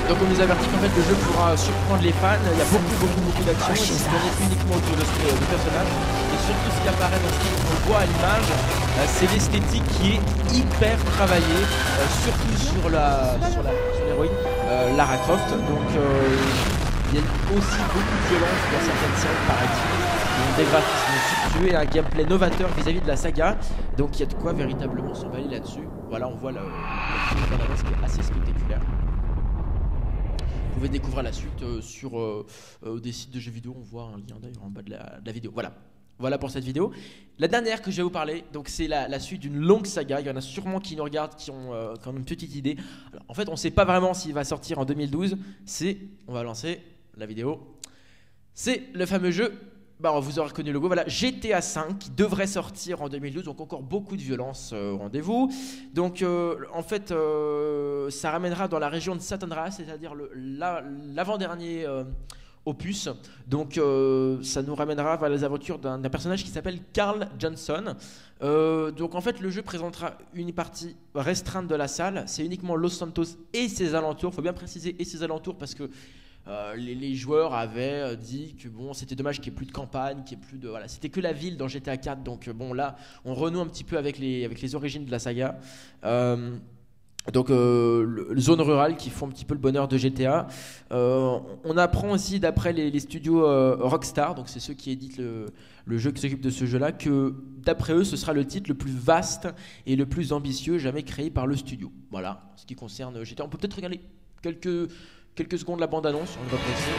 Speaker 1: Donc on nous avertit qu'en fait le jeu pourra surprendre les fans, il y a beaucoup beaucoup beaucoup d'actions, il se tourne uniquement autour de ce de personnage. Et surtout ce qui apparaît dans ce qu'on voit à l'image, euh, c'est l'esthétique qui est hyper travaillée, euh, surtout sur la sur la sur l'héroïne euh, Lara Croft. Donc euh, il y a aussi beaucoup de violence dans certaines scènes, paraît-il. Donc des graphismes subtués, un gameplay novateur vis-à-vis de la saga. Donc il y a de quoi véritablement s'emballer là-dessus. Voilà, on voit le, le film dans la qui est assez spectaculaire. Vous pouvez découvrir la suite euh, sur euh, euh, des sites de jeux vidéo. On voit un lien d'ailleurs en bas de la, de la vidéo. Voilà. Voilà pour cette vidéo. La dernière que je vais vous parler, donc c'est la, la suite d'une longue saga. Il y en a sûrement qui nous regardent, qui ont euh, quand même une petite idée. Alors, en fait, on ne sait pas vraiment s'il va sortir en deux mille douze. C'est, on va lancer la vidéo. C'est le fameux jeu. Bah, vous aurez reconnu le logo, voilà, G T A cinq qui devrait sortir en deux mille douze, donc encore beaucoup de violence euh, au rendez-vous. Donc euh, en fait, euh, ça ramènera dans la région de San Andreas, c'est-à-dire l'avant-dernier euh, opus. Donc euh, ça nous ramènera vers les aventures d'un personnage qui s'appelle Carl Johnson. Euh, donc en fait, le jeu présentera une partie restreinte de la salle, c'est uniquement Los Santos et ses alentours. Il faut bien préciser et ses alentours parce que Euh, les, les joueurs avaient euh, dit que bon, c'était dommage qu'il n'y ait plus de campagne, qu'il y ait plus de voilà, c'était que la ville dans G T A quatre. Donc euh, bon, là, on renoue un petit peu avec les avec les origines de la saga. Euh, donc euh, le, le zone rurale qui font un petit peu le bonheur de G T A. Euh, on apprend aussi d'après les, les studios euh, Rockstar, donc c'est ceux qui éditent le, le jeu qui s'occupe de ce jeu-là, que d'après eux, ce sera le titre le plus vaste et le plus ambitieux jamais créé par le studio. Voilà, ce qui concerne G T A. On peut peut-être regarder quelques Quelques secondes la bande-annonce, on va passer.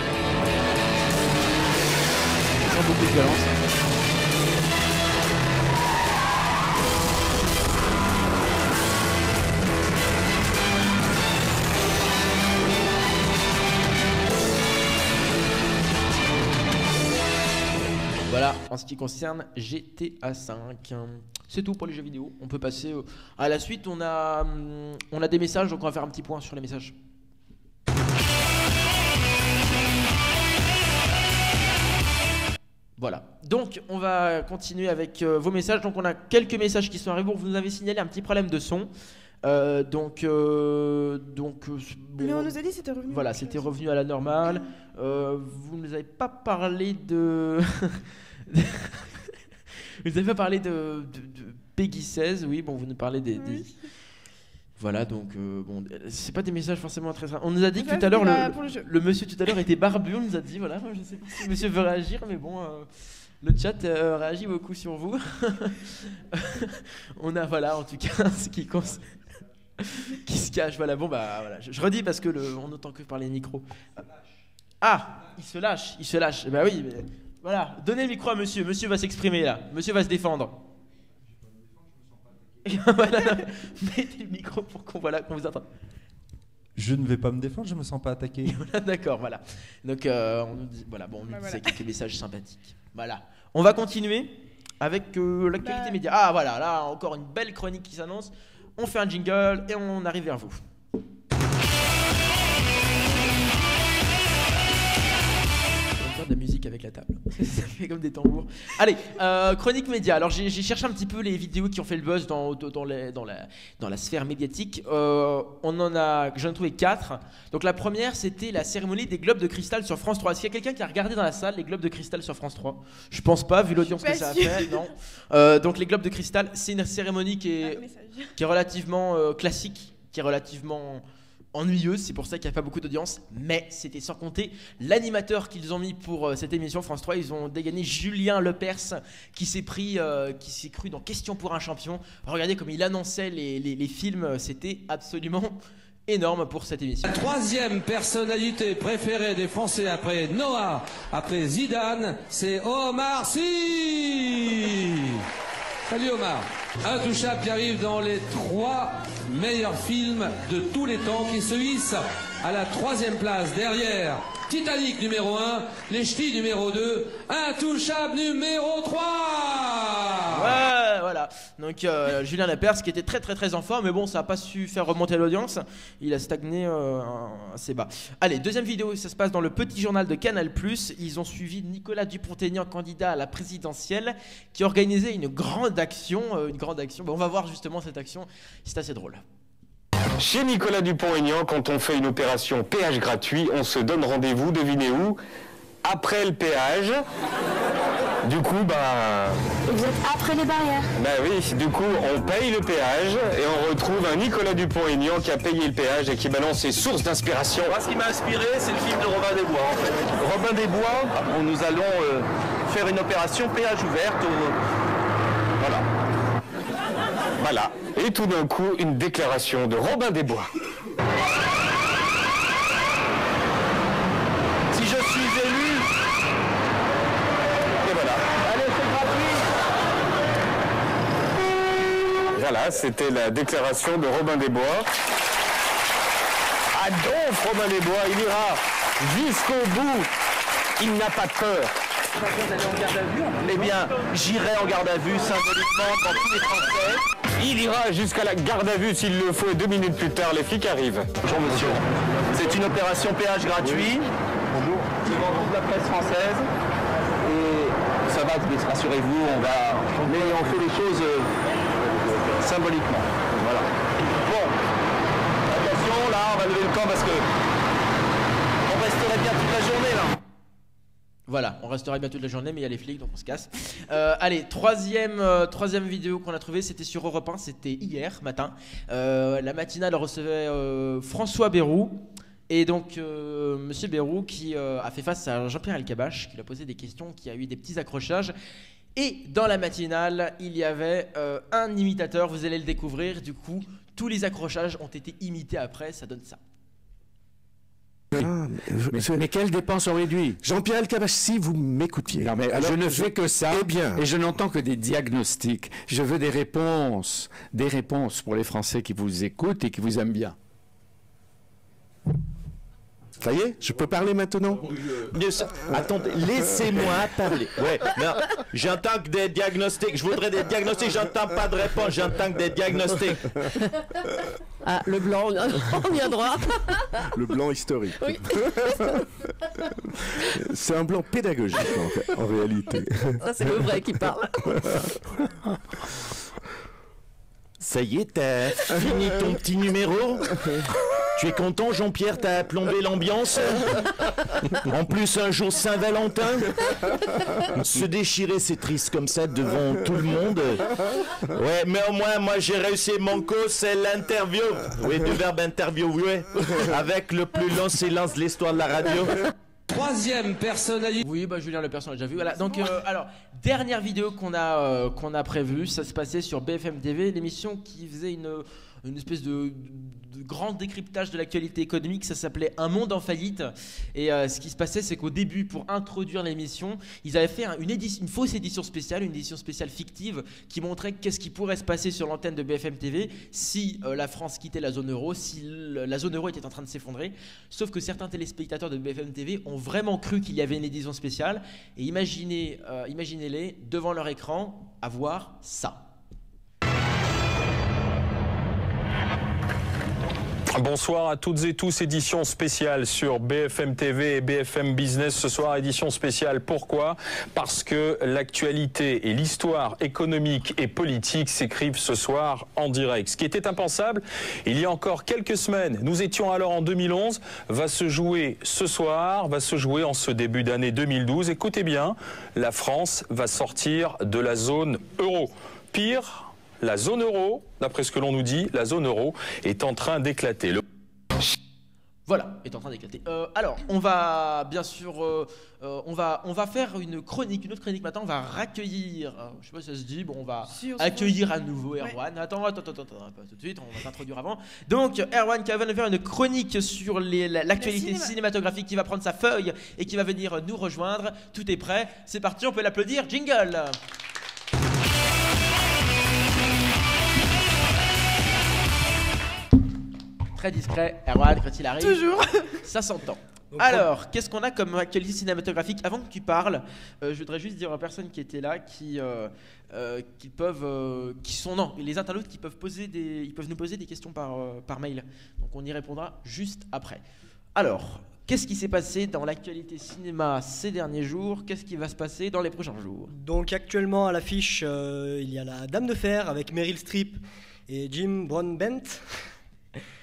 Speaker 1: Sans beaucoup de violence. Voilà, en ce qui concerne G T A cinq. C'est tout pour les jeux vidéo. On peut passer à la suite. On a, on a des messages, donc on va faire un petit point sur les messages. Voilà, donc on va continuer avec euh, vos messages. Donc on a quelques messages qui sont arrivés. Vous nous avez signalé un petit problème de son. Euh, donc, euh, donc euh, bon,
Speaker 2: mais on nous a dit que c'était revenu.
Speaker 1: Voilà, c'était revenu à la normale. Euh, vous ne nous avez pas parlé de. Vous n'avez pas parlé de, de, de Peggy seize. Oui, bon, vous nous parlez des. des... Oui. Voilà, donc euh, bon, c'est pas des messages forcément très. On nous a dit que tout à l'heure, le, le, le monsieur tout à l'heure était barbu. On nous a dit, voilà, je sais pas si le monsieur veut réagir, mais bon, euh, le chat euh, réagit beaucoup sur vous. On a, voilà, en tout cas, ce qui concerne. Qui se cache, voilà, bon, bah voilà, je, je redis parce que le, on entend que par les micros. Ah, il se lâche, il se lâche, bah oui, mais, voilà, donnez le micro à monsieur, monsieur va s'exprimer là, monsieur va se défendre. Voilà, mettez le micro pour qu'on voilà, qu'on vous entende.
Speaker 10: Je ne vais pas me défendre, je me sens pas attaqué.
Speaker 1: D'accord, voilà. Donc euh, on nous dit, voilà, bon, on nous bah, disait voilà. quelques messages sympathiques. Voilà. On va continuer avec euh, l'actualité bah... média. Ah voilà, là encore une belle chronique qui s'annonce. On fait un jingle et on arrive vers vous. De la musique avec la table, ça fait comme des tambours. Allez, euh, chronique média. Alors j'ai cherché un petit peu les vidéos qui ont fait le buzz dans, dans, les, dans, la, dans la sphère médiatique. Euh, on en a, j'en ai trouvé quatre. Donc la première, c'était la cérémonie des Globes de Cristal sur France trois. Est-ce qu'il y a quelqu'un qui a regardé dans la salle les Globes de Cristal sur France trois? Je pense pas, vu l'audience que ça a fait. Non. Euh, donc les Globes de Cristal, c'est une cérémonie qui est, qui est relativement euh, classique, qui est relativement ennuyeuse, c'est pour ça qu'il n'y a pas beaucoup d'audience, mais c'était sans compter l'animateur qu'ils ont mis pour euh, cette émission France trois. Ils ont dégainé Julien Lepers qui s'est pris, euh, qui s'est cru dans Question pour un champion. Regardez comme il annonçait les, les, les films, c'était absolument énorme pour cette émission.
Speaker 13: La troisième personnalité préférée des Français après Noah, après Zidane, c'est Omar Sy. Salut Omar. Intouchable qui arrive dans les trois meilleurs films de tous les temps, qui se hisse à la troisième place derrière Titanic numéro un, Les Ch'tis numéro deux, Intouchable numéro trois.
Speaker 1: Ouais, voilà. Donc euh, Julien Lepers qui était très très très en forme, mais bon, ça n'a pas su faire remonter l'audience. Il a stagné euh, assez bas. Allez, deuxième vidéo, ça se passe dans le petit journal de Canal plus. Ils ont suivi Nicolas Dupont-Aignan, candidat à la présidentielle, qui organisait une grande action. Euh, une grande action. Bon, on va voir justement cette action. C'est assez drôle.
Speaker 14: Chez Nicolas Dupont-Aignan, quand on fait une opération péage gratuit, on se donne rendez-vous, devinez où? Après le péage. Du coup, bah...
Speaker 15: Vous êtes après les barrières.
Speaker 14: Bah oui, du coup, on paye le péage et on retrouve un Nicolas Dupont-Aignan qui a payé le péage et qui balance ses sources d'inspiration.
Speaker 16: Moi, ce qui m'a inspiré, c'est le film de Robin des Bois, en fait. Robin des Bois, où nous allons euh, faire une opération péage ouverte. Au... Voilà.
Speaker 14: Voilà. Et tout d'un coup, une déclaration de Robin des Bois.
Speaker 16: Si je suis élu... Et voilà. Allez, c'est gratuit.
Speaker 14: Voilà, c'était la déclaration de Robin des Bois. Ah donc, Robin des Bois, il ira jusqu'au bout. Il n'a pas peur.
Speaker 16: Eh bien, j'irai en garde à vue symboliquement dans tous les Français.
Speaker 14: Il ira jusqu'à la garde à vue s'il le faut et deux minutes plus tard, les flics arrivent.
Speaker 16: Bonjour monsieur. C'est une opération péage gratuit. Bonjour. Devant toute la presse française. Et ça va, rassurez-vous, on va. Mais on fait les choses euh, symboliquement. Voilà. Bon. Attention, là, on va lever le camp parce que on resterait bien toute la journée là.
Speaker 1: Voilà, on restera bien toute la journée, mais il y a les flics, donc on se casse. Euh, allez, troisième, euh, troisième vidéo qu'on a trouvée, c'était sur Europe un, c'était hier matin. Euh, la matinale recevait euh, François Bayrou. Et donc, euh, Monsieur Bayrou qui euh, a fait face à Jean-Pierre Elkabbach, qui lui a posé des questions, qui a eu des petits accrochages. Et dans la matinale, il y avait euh, un imitateur, vous allez le découvrir. Du coup, tous les accrochages ont été imités après, ça donne ça.
Speaker 17: Ah, mais, mais, mais quelle dépense on réduit?
Speaker 18: Jean-Pierre Elkabbach, si vous m'écoutiez.
Speaker 17: Non, mais alors, je ne fais que ça,
Speaker 18: eh bien.
Speaker 17: et je n'entends que des diagnostics. Je veux des réponses, des réponses pour les Français qui vous écoutent et qui vous aiment bien.
Speaker 18: Ça y est, je peux parler maintenant?
Speaker 16: Attendez, laissez-moi parler. Ouais, non, j'entends que des diagnostics. Je voudrais des diagnostics, j'entends pas de réponse, j'entends que des diagnostics.
Speaker 6: Ah, le blanc, on y a droit.
Speaker 18: Le blanc historique.
Speaker 6: Oui.
Speaker 18: C'est un blanc pédagogique en, fait, en réalité.
Speaker 6: Ça, c'est le vrai qui parle.
Speaker 16: Ça y est, t'as fini ton petit numéro? Tu es content, Jean-Pierre, t'as plombé l'ambiance? En plus, un jour Saint-Valentin? Se déchirer, c'est triste comme ça devant tout le monde. Ouais, mais au moins, moi, j'ai réussi mon coup, c'est l'interview. Oui, du verbe interviewer. Avec le plus long silence de l'histoire de la radio.
Speaker 1: Troisième personnalité. Oui, bah Julien, le personnage, j'ai déjà vu. Voilà. Donc, euh, alors, dernière vidéo qu'on a, euh, qu'on a prévue, ça se passait sur B F M T V, l'émission qui faisait une, une espèce de, de grand décryptage de l'actualité économique. Ça s'appelait Un monde en faillite. Et euh, ce qui se passait, c'est qu'au début, pour introduire l'émission, ils avaient fait un, une, édition, une fausse édition spéciale, une édition spéciale fictive qui montrait qu'est-ce qui pourrait se passer sur l'antenne de B F M T V si euh, la France quittait la zone euro, si le, la zone euro était en train de s'effondrer. Sauf que certains téléspectateurs de B F M T V ont vraiment cru qu'il y avait une édition spéciale. Et imaginez, euh, imaginez-les devant leur écran à voir ça.
Speaker 19: Bonsoir à toutes et tous, édition spéciale sur B F M T V et B F M Business ce soir, édition spéciale. Pourquoi? Parce que l'actualité et l'histoire économique et politique s'écrivent ce soir en direct. Ce qui était impensable il y a encore quelques semaines, nous étions alors en deux mille onze, va se jouer ce soir, va se jouer en ce début d'année deux mille douze. Écoutez bien, la France va sortir de la zone euro. Pire, la zone euro, d'après ce que l'on nous dit, la zone euro est en train d'éclater. Le...
Speaker 1: Voilà, est en train d'éclater. Euh, alors, on va bien sûr, euh, euh, on va, on va faire une chronique, une autre chronique maintenant. On va raccueillir, euh, je sais pas si ça se dit, bon, on va si, on accueillir à nouveau Erwan. Ouais. Attends, attends, attends, attends, pas tout de suite, on va t'introduire avant. Donc, Erwan qui va nous faire une chronique sur l'actualité cinéma. cinématographique, qui va prendre sa feuille et qui va venir nous rejoindre. Tout est prêt, c'est parti, on peut l'applaudir. Jingle. Très discret, Erwan, quand il arrive.
Speaker 2: Toujours.
Speaker 1: Ça s'entend. Alors, qu'est-ce qu'on a comme actualité cinématographique? Avant que tu parles, euh, je voudrais juste dire aux personnes qui étaient là, qui, euh, euh, qui peuvent, euh, qui sont non, les internautes qui peuvent poser des, ils peuvent nous poser des questions par euh, par mail. Donc on y répondra juste après. Alors, qu'est-ce qui s'est passé dans l'actualité cinéma ces derniers jours? Qu'est-ce qui va se passer dans les prochains jours?
Speaker 8: Donc actuellement à l'affiche, euh, il y a la Dame de Fer avec Meryl Streep et Jim Broadbent.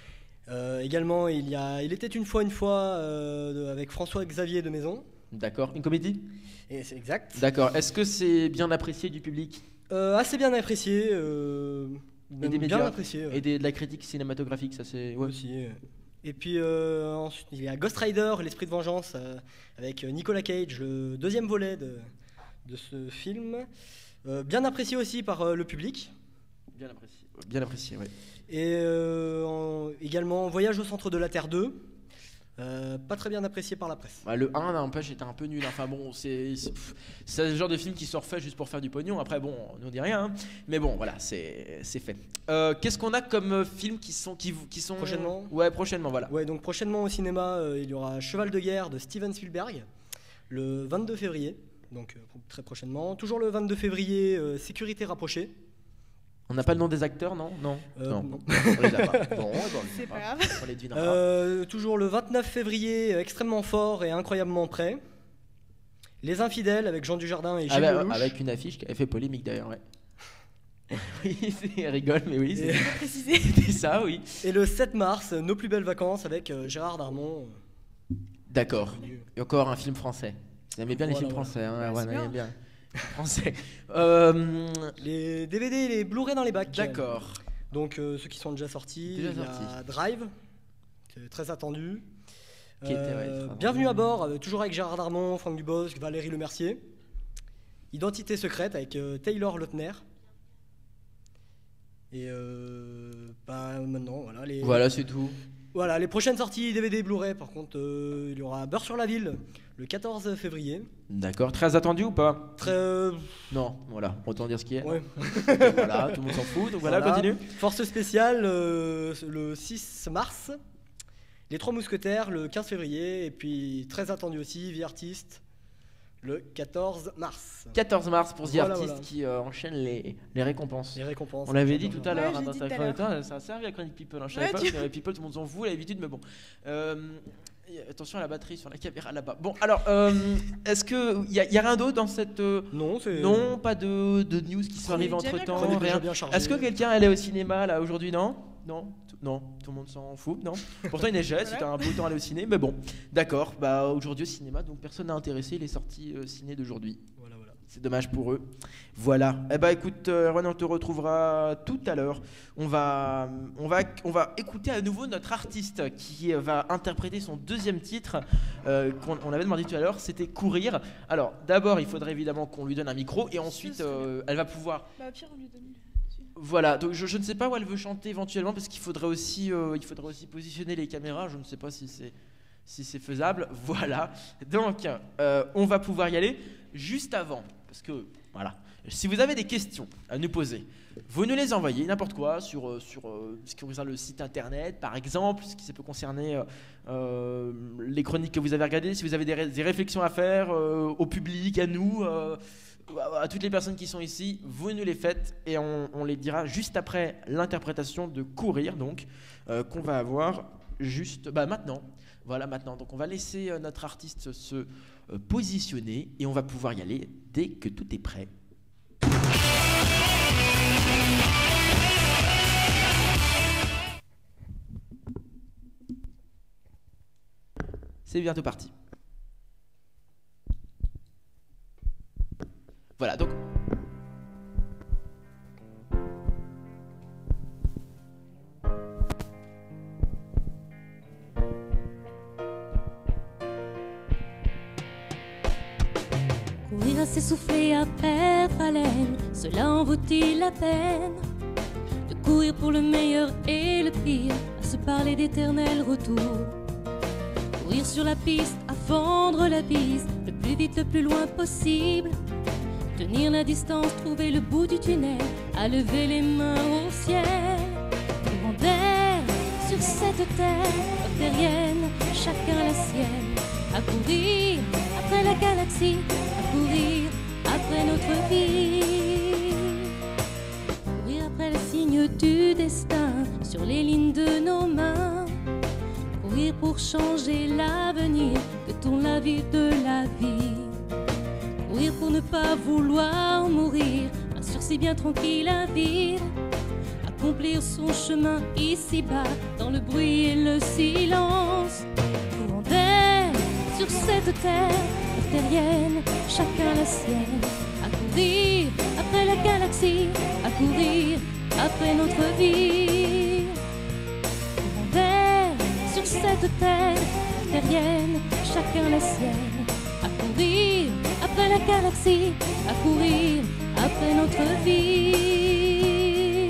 Speaker 8: Euh, également, il, y a, il était une fois, une fois euh, de- avec François-Xavier de Maison.
Speaker 1: D'accord. Une comédie?
Speaker 8: Et c'est exact.
Speaker 1: D'accord. Est-ce que c'est bien apprécié du public?
Speaker 8: Euh, assez bien apprécié. Euh,
Speaker 1: Et
Speaker 8: même
Speaker 1: des
Speaker 8: bien
Speaker 1: médias?
Speaker 8: apprécié. ouais.
Speaker 1: Et des- de la critique cinématographique, ça c'est. Ouais.
Speaker 8: Aussi. euh. Et puis euh, ensuite, il y a Ghost Rider, l'esprit de vengeance, euh, avec Nicolas Cage, le deuxième volet de, de ce film. Euh, bien apprécié aussi par euh, le public.
Speaker 1: Bien apprécié. Bien apprécié, ouais.
Speaker 8: Et euh, en- également Voyage au centre de la Terre deux. Euh, pas très bien apprécié par la presse.
Speaker 1: Bah, le un, n'empêche, était un peu nul. Enfin bon, c'est c'est pff, c'est le genre de film qui se refait juste pour faire du pognon. Après, bon, on ne dit rien. hein. Mais bon, voilà, c'est c'est fait. Euh, Qu'est-ce qu'on a comme euh, films qui sont, qui, vous- qui sont.
Speaker 8: Prochainement
Speaker 1: Ouais, prochainement, voilà.
Speaker 8: Ouais, donc prochainement au cinéma, euh, il y aura Cheval de guerre de Steven Spielberg, le vingt-deux février. Donc euh, très prochainement. Toujours le vingt-deux février, euh, Sécurité rapprochée.
Speaker 1: On n'a pas le nom des acteurs, non Non.
Speaker 8: Euh,
Speaker 1: non.
Speaker 8: non.
Speaker 1: On les a pas. Bon, bon,
Speaker 2: C'est pas grave.
Speaker 1: On les devinera.
Speaker 8: Euh, toujours le vingt-neuf février, euh, extrêmement fort et incroyablement prêt. Les Infidèles avec Jean Dujardin et Gilles
Speaker 1: avec,
Speaker 8: Lelouch.
Speaker 1: avec une affiche qui avait fait polémique d'ailleurs, ouais. Oui, c'est- elle rigole, mais oui,
Speaker 8: Et-
Speaker 1: c'est c'était ça, oui.
Speaker 8: Et le sept mars, euh, Nos plus belles vacances avec euh, Gérard Darmon.
Speaker 1: D'accord. Et encore un film français. Vous aimez bien les
Speaker 8: Voilà,
Speaker 1: films
Speaker 8: voilà.
Speaker 1: français, hein?
Speaker 8: Ouais,
Speaker 1: Ouais,
Speaker 8: c'est
Speaker 1: on
Speaker 8: bien.
Speaker 1: aime bien. Français. Euh,
Speaker 8: Les D V D et les Blu-ray dans les bacs.
Speaker 1: D'accord.
Speaker 8: Donc euh, ceux qui sont déjà sortis.
Speaker 1: Déjà
Speaker 8: il y a
Speaker 1: sortis.
Speaker 8: Drive, qui est très attendu.
Speaker 1: Qui était, ouais,
Speaker 8: Euh,
Speaker 1: très
Speaker 8: Bienvenue
Speaker 1: attendu.
Speaker 8: à bord, euh, toujours avec Gérard Darmon, Franck Dubosc, Valérie Lemercier. Identité secrète avec euh, Taylor Lautner. Et euh, bah, maintenant, voilà. Les,
Speaker 1: Voilà, c'est tout.
Speaker 8: Voilà, les prochaines sorties D V D et Blu-ray, par contre, euh, il y aura Beurre sur la ville le quatorze février.
Speaker 1: D'accord. Très attendu ou pas?
Speaker 8: Très. euh,
Speaker 1: Non, voilà. Autant dire ce qui est.
Speaker 8: Ouais.
Speaker 1: Voilà, tout le monde s'en fout. Donc voilà, continue.
Speaker 8: Force spéciale euh, le six mars. Les Trois Mousquetaires le quinze février. Et puis très attendu aussi, Vie Artiste le quatorze mars.
Speaker 1: quatorze mars pour The
Speaker 8: Voilà,
Speaker 1: Artist
Speaker 8: voilà.
Speaker 1: qui euh, enchaîne les, les récompenses.
Speaker 8: Les récompenses.
Speaker 1: On l'avait dit tout à
Speaker 2: Ouais,
Speaker 1: l'heure
Speaker 2: je
Speaker 1: hein,
Speaker 2: l'ai
Speaker 1: dans
Speaker 2: dit
Speaker 1: ta
Speaker 2: tout à
Speaker 1: chronique.
Speaker 2: l'heure.
Speaker 1: Ah, ça a servi à Chronique People. Hein. Je savais
Speaker 2: Ouais,
Speaker 1: pas
Speaker 2: tu-
Speaker 1: parce que Chronique People, tout le monde s'en fout l'habitude, mais bon. Euh, et attention à la batterie sur la caméra là-bas. Bon, alors, euh, est-ce que il y, a- y a rien d'autre dans cette euh,
Speaker 8: Non, c'est.
Speaker 1: non, pas de, de news qui sont
Speaker 2: On est
Speaker 1: arrivées
Speaker 2: déjà
Speaker 1: entre
Speaker 2: bien
Speaker 1: temps.
Speaker 8: On est déjà
Speaker 1: Rien.
Speaker 8: bien chargé.
Speaker 1: Est-ce que quelqu'un allait au cinéma là aujourd'hui? Non, non, tout- non. Tout le monde s'en fout, non. Pourtant il neigeait,
Speaker 2: Voilà.
Speaker 1: c'était un beau temps à aller au ciné, mais bon. D'accord. Bah aujourd'hui au cinéma, donc personne n'a intéressé les sorties euh, ciné d'aujourd'hui.
Speaker 8: Voilà, voilà.
Speaker 1: C'est dommage pour eux. Voilà. Eh ben écoute, euh, Erwan, on te retrouvera tout à l'heure. On va, on va, on va écouter à nouveau notre artiste qui va interpréter son deuxième titre euh, qu'on on avait demandé tout à l'heure. C'était Courir. Alors d'abord, il faudrait évidemment qu'on lui donne un micro et ensuite, euh, elle va pouvoir.
Speaker 2: Bah, au pire, on lui donne.
Speaker 1: Voilà. Donc je, je ne sais pas où elle veut chanter éventuellement parce qu'il faudrait aussi, euh, il faudrait aussi positionner les caméras. Je ne sais pas si c'est, si c'est faisable. Voilà. Donc euh, on va pouvoir y aller. Juste avant, parce que voilà, si vous avez des questions à nous poser, vous nous les envoyez n'importe quoi sur, euh, sur euh, ce qui concerne le site internet, par exemple, ce qui ça peut concerner euh, euh, les chroniques que vous avez regardées, si vous avez des, ré- des réflexions à faire euh, au public, à nous, euh, à, à toutes les personnes qui sont ici, vous nous les faites et on, on les dira juste après l'interprétation de Courir, donc, euh, qu'on va avoir juste bah, maintenant. Voilà, maintenant. Donc on va laisser euh, notre artiste se euh, positionner et on va pouvoir y aller dès que tout est prêt. C'est bientôt parti. Voilà, donc...
Speaker 6: Courir à s'essouffler, à perdre haleine, cela en vaut-il la peine? De courir pour le meilleur et le pire, à se parler d'éternel retour. Courir sur la piste, à fendre la bise, le plus vite, le plus loin possible. Tenir la distance, trouver le bout du tunnel, à lever les mains au ciel. Courant d'air sur cette terre terrienne, chacun la sienne. À courir après la galaxie, à courir après notre vie. Courir après les signes du destin, sur les lignes de nos mains. Courir pour changer l'avenir, que tourne la vie de la vie. Courir pour ne pas vouloir mourir, un sursis bien tranquille à vivre. À accomplir son chemin ici-bas, dans le bruit et le silence. Courant d'air sur cette terre terrienne, chacun la sienne. À courir après la galaxie, à courir après notre vie. Courant d'air sur cette terre terrienne, chacun la sienne. À courir après la galaxie, à courir après notre vie.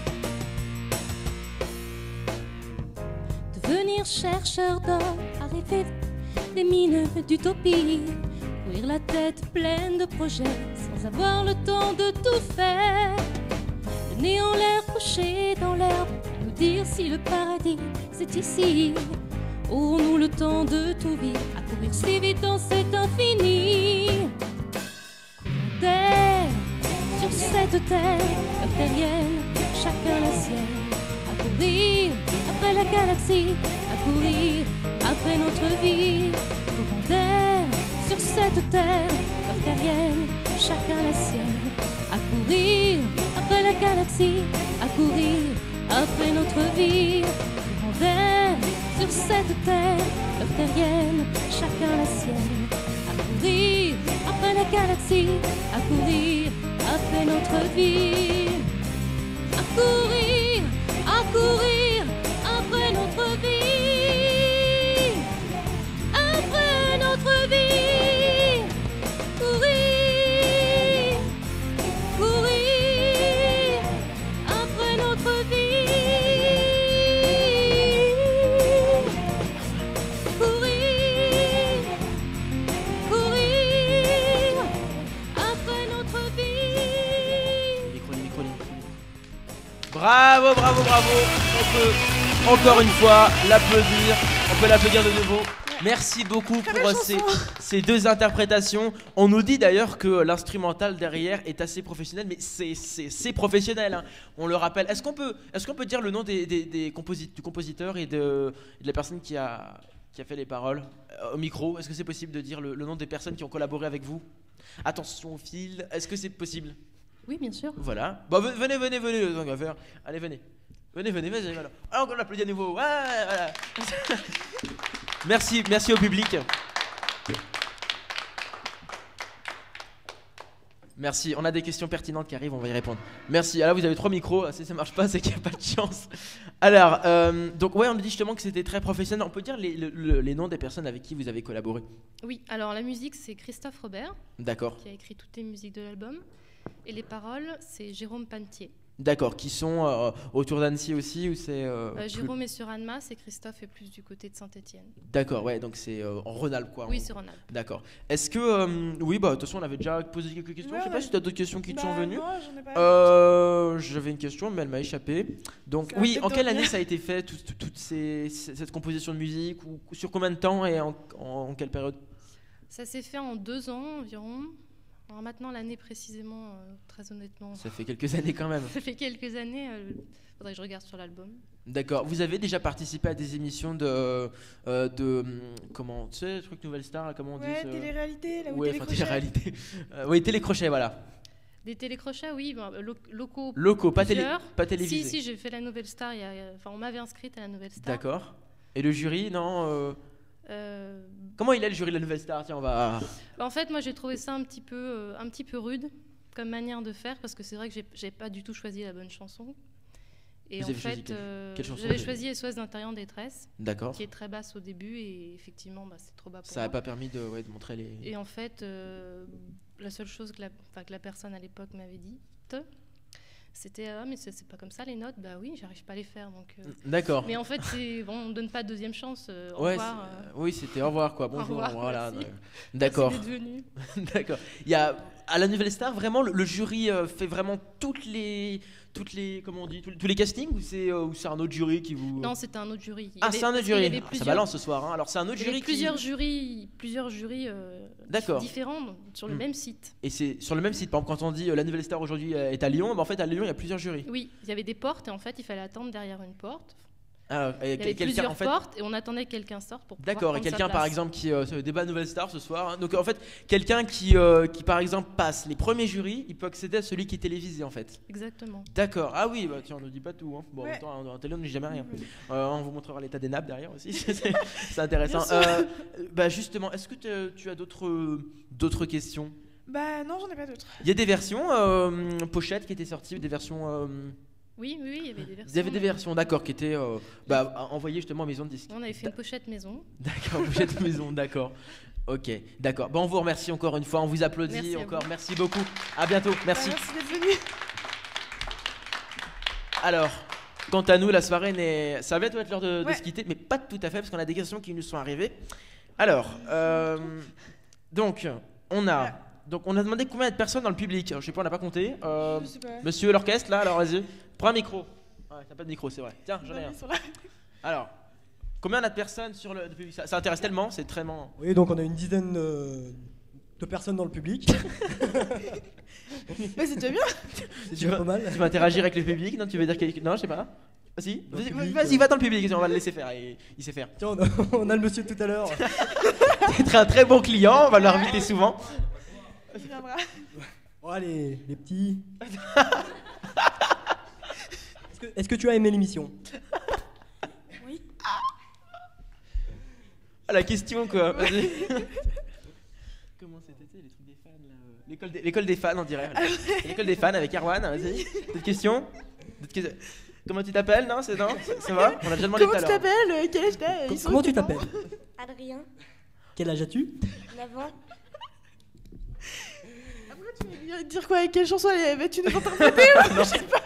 Speaker 6: Devenir chercheur d'or, arriver des mines d'utopie, courir la tête pleine de projets sans avoir le temps de tout faire. Le nez en l'air couché dans l'herbe, nous dire si le paradis c'est ici. Aurons-nous le temps de tout vivre, à courir si vite dans cet infini? Courant d'air sur cette terre terrienne, chacun la sienne. À courir après la galaxie, à courir après notre vie. Courant d'air sur cette terre terrienne, chacun la sienne. À courir après la galaxie, à courir après notre vie. Courant d'air sur cette terre terrienne, chacun la sienne. À courir après la galaxie, à courir après notre vie. À courir, à courir après notre vie. Après notre vie. Courir, courir après notre vie.
Speaker 1: Bravo, bravo, bravo. On peut encore une fois l'applaudir. On peut l'applaudir de nouveau. Merci beaucoup pour euh, ces, ces deux interprétations. On nous dit d'ailleurs que l'instrumental derrière est assez professionnel, mais c'est, c'est, c'est professionnel, hein. On le rappelle. Est-ce qu'on peut, est-ce qu'on peut dire le nom des, des, des composi- du compositeur et de, de la personne qui a, qui a fait les paroles euh, au micro? Est-ce que c'est possible de dire le, le nom des personnes qui ont collaboré avec vous? Attention au fil, est-ce que c'est possible?
Speaker 6: Oui, bien sûr.
Speaker 1: Voilà. Bon, venez, venez, venez, on va faire. Allez, venez. Venez, venez, vas-y, voilà. Alors, on l'applaudit à nouveau. Ouais, voilà. Merci, merci au public. Merci, on a des questions pertinentes qui arrivent, on va y répondre. Merci, alors vous avez trois micros, si ça marche pas, c'est qu'il n'y a pas de chance. Alors, euh, donc ouais, on a dit justement que c'était très professionnel. On peut dire les, le, les noms des personnes avec qui vous avez collaboré?
Speaker 11: Oui, alors la musique, c'est Christophe Robert.
Speaker 1: D'accord.
Speaker 11: Qui a écrit toutes les musiques de l'album. Et les paroles, c'est Jérôme Pantier.
Speaker 1: D'accord, qui sont euh, autour d'Annecy aussi ou c'est euh,
Speaker 11: euh,
Speaker 1: plus...
Speaker 11: Jérôme est sur Annemasse et Christophe est plus du côté de Saint-Étienne.
Speaker 1: D'accord, ouais, donc c'est euh, en Rhône-Alpes quoi.
Speaker 11: Oui,
Speaker 1: on...
Speaker 11: c'est Rhône-Alpes.
Speaker 1: D'accord. Est-ce que euh, oui, bah de toute façon on avait déjà posé quelques questions.
Speaker 2: Ouais,
Speaker 1: Je sais
Speaker 2: ouais.
Speaker 1: pas si tu as d'autres questions qui te
Speaker 2: Bah,
Speaker 1: sont venues.
Speaker 2: non, j'en ai pas.
Speaker 1: Euh, j'avais une question, mais elle m'a échappé. Donc
Speaker 2: Ça va
Speaker 1: oui,
Speaker 2: peut-être
Speaker 1: en quelle
Speaker 2: revenir.
Speaker 1: année ça a été fait tout- tout- toute ces, cette composition de musique ou sur combien de temps et en, en, en quelle période?
Speaker 11: Ça s'est fait en deux ans environ. Alors maintenant, l'année précisément, euh, très honnêtement.
Speaker 1: Ça fait quelques années quand même.
Speaker 11: Ça fait quelques années. Euh, faudrait que je regarde sur l'album.
Speaker 1: D'accord. Vous avez déjà participé à des émissions de, euh, de hum, comment, tu sais, le truc Nouvelle Star, là, comment on
Speaker 2: Ouais,
Speaker 1: dit ce-
Speaker 2: télé-réalité, là où
Speaker 1: Ouais, enfin,
Speaker 2: télécrochet.
Speaker 1: télé-réalité. Euh, oui, télécrochet, voilà.
Speaker 11: Des télécrochets, oui, ben, lo- locaux.
Speaker 1: Locaux, pas télé-
Speaker 11: plusieurs.
Speaker 1: pas télévisés.
Speaker 11: Si, si, j'ai fait la Nouvelle Star. Il y a, il y a- enfin, on m'avait inscrite à la Nouvelle Star.
Speaker 1: D'accord. Et le jury, non euh,
Speaker 11: Euh,
Speaker 1: Comment il est le jury de la Nouvelle Star? Tiens, on va.
Speaker 11: En fait, moi, j'ai trouvé ça un petit peu, euh, un petit peu rude comme manière de faire, parce que c'est vrai que j'ai, j'ai pas du tout choisi la bonne chanson. Et
Speaker 1: Vous
Speaker 11: en
Speaker 1: avez choisi
Speaker 11: fait,
Speaker 1: quelle-
Speaker 11: euh,
Speaker 1: quelle chanson
Speaker 11: j'avais
Speaker 1: vous avez-
Speaker 11: choisi S O S d'intérieur en détresse,
Speaker 1: D'accord.
Speaker 11: qui est très basse au début, et effectivement, bah, c'est trop bas pour
Speaker 1: Ça n'a
Speaker 11: moi.
Speaker 1: pas permis de, ouais, de montrer les.
Speaker 11: Et en fait, euh, la seule chose que la, enfin, que la personne à l'époque m'avait dit, c'était ah mais c'est, c'est pas comme ça les notes. Bah oui, j'arrive pas à les faire donc. euh.
Speaker 1: D'accord.
Speaker 11: Mais en fait, c'est bon, on donne pas de deuxième chance. euh, au
Speaker 1: Ouais,
Speaker 11: revoir.
Speaker 1: c'est-
Speaker 11: euh.
Speaker 1: oui, c'était au revoir quoi.
Speaker 11: Au
Speaker 1: Bonjour,
Speaker 11: revoir,
Speaker 1: voilà.
Speaker 11: merci.
Speaker 1: euh, D'accord.
Speaker 11: Merci d'être venu.
Speaker 1: D'accord. Il y a à la Nouvelle Star vraiment le, le jury euh, fait vraiment toutes les toutes les comment on dit tous, les- tous les castings ou c'est euh, ou c'est un autre jury qui vous.
Speaker 11: Non, c'était un autre jury. Il y
Speaker 1: Ah,
Speaker 11: avait-
Speaker 1: c'est un autre
Speaker 11: parce qu'il y
Speaker 1: jury.
Speaker 11: avait
Speaker 1: Ah, ça
Speaker 11: plusieurs-
Speaker 1: balance ce soir. Hein. Alors c'est un autre
Speaker 11: il y avait
Speaker 1: jury.
Speaker 11: plusieurs
Speaker 1: qui...
Speaker 11: jurys, plusieurs jurys euh,
Speaker 1: D'accord.
Speaker 11: différents sur le
Speaker 1: Hmm.
Speaker 11: même site.
Speaker 1: Et c'est sur le même site. Par exemple, quand on dit euh, la Nouvelle Star aujourd'hui euh, est à Lyon, bah, en fait à Lyon il y a plusieurs jurys.
Speaker 11: Oui, il y avait des portes et en fait, il fallait attendre derrière une porte.
Speaker 1: Ah, et
Speaker 11: Il y avait
Speaker 1: quelqu'un,
Speaker 11: plusieurs
Speaker 1: en fait-
Speaker 11: portes et on attendait que quelqu'un sorte pour pouvoir
Speaker 1: D'accord, et
Speaker 11: prendre sa
Speaker 1: quelqu'un par
Speaker 11: place.
Speaker 1: exemple qui euh, se débat Nouvelle Star ce soir. hein. Donc en fait, quelqu'un qui, euh, qui par exemple passe les premiers jurys, il peut accéder à celui qui est télévisé en fait.
Speaker 11: Exactement.
Speaker 1: D'accord, ah oui, bah tiens, on ne dit pas tout. Hein. Bon, en
Speaker 11: Ouais.
Speaker 1: même temps, en télé, on ne dit jamais rien. Euh, on vous montrera l'état des nappes derrière aussi, c'est c'est intéressant.
Speaker 2: Bien sûr.
Speaker 1: Euh, bah justement, est-ce que te- tu as d'autres euh, d'autres questions?
Speaker 2: Bah non, j'en ai pas d'autres.
Speaker 1: Il y a des versions euh, pochettes qui étaient sorties, des versions. euh,
Speaker 11: Oui, oui, oui, il y avait des versions.
Speaker 1: Il y avait des versions, d'accord, qui étaient euh, bah, envoyées justement en maison de disque.
Speaker 11: On avait fait une pochette maison.
Speaker 1: D'accord, pochette maison, d'accord. Ok, d'accord. Bon, on vous remercie encore une fois, on vous applaudit
Speaker 11: Merci à
Speaker 1: encore.
Speaker 11: vous.
Speaker 1: Merci beaucoup. À bientôt. Merci.
Speaker 2: Bah, merci d'être venu.
Speaker 1: Alors, quant à nous, la soirée n'est. Ça va bientôt être l'heure de, de
Speaker 2: Ouais.
Speaker 1: se quitter, mais pas tout à fait parce qu'on a des questions qui nous sont arrivées. Alors, euh, donc, on a. Donc, on a demandé combien de personnes dans le public. Alors, je sais pas, on n'a pas compté. Euh,
Speaker 2: Je sais pas.
Speaker 1: Monsieur l'orchestre, là, alors vas-y. Prends un micro. Ouais, t'as pas de micro, c'est vrai. Tiens, j'en ai
Speaker 2: Ouais,
Speaker 1: un.
Speaker 2: ils sont là.
Speaker 1: Alors, combien on a de personnes sur le le public? ça, ça intéresse tellement, c'est très.
Speaker 8: Oui, donc on a une dizaine euh, de personnes dans le public.
Speaker 2: Mais c'est déjà bien.
Speaker 8: C'est
Speaker 1: Tu
Speaker 8: déjà
Speaker 1: vas,
Speaker 8: pas mal.
Speaker 1: tu vas interagir avec le public? Non, tu veux dire quelque... Non, je sais pas. Vas-y,
Speaker 8: Dans le
Speaker 1: vas-y,
Speaker 8: public,
Speaker 1: vas-y,
Speaker 8: ouais.
Speaker 1: va dans le public, on va le laisser faire. Il, il sait faire.
Speaker 8: Tiens, on a, on a le monsieur de tout à l'heure.
Speaker 1: T'es un très bon client, on va l'inviter souvent.
Speaker 2: Il viendra.
Speaker 8: Oh, les, les petits. Est-ce que, est-ce que tu as aimé l'émission?
Speaker 2: Oui.
Speaker 1: Ah, la question quoi. Vas-y. Comment c'était les trucs des fans là euh, L'école des, l'école des fans, on dirait. voilà. L'école des fans avec Erwan, vas-y. D'autres questions? D'autres questions? Comment tu t'appelles? Non, c'est non, ça, ça va? On a déjà demandé
Speaker 2: Comment
Speaker 1: tout
Speaker 2: tu
Speaker 1: à l'heure.
Speaker 2: t'appelles euh, Quel âge t'as Ils sont
Speaker 8: Comment tu
Speaker 2: contents.
Speaker 8: t'appelles?
Speaker 9: Adrien,
Speaker 8: Quel âge as-tu?
Speaker 9: neuf ans.
Speaker 2: Après, tu vas lui dire quoi? Quelle chanson elle va tu nous interpréter ou
Speaker 1: Non.
Speaker 2: je sais pas.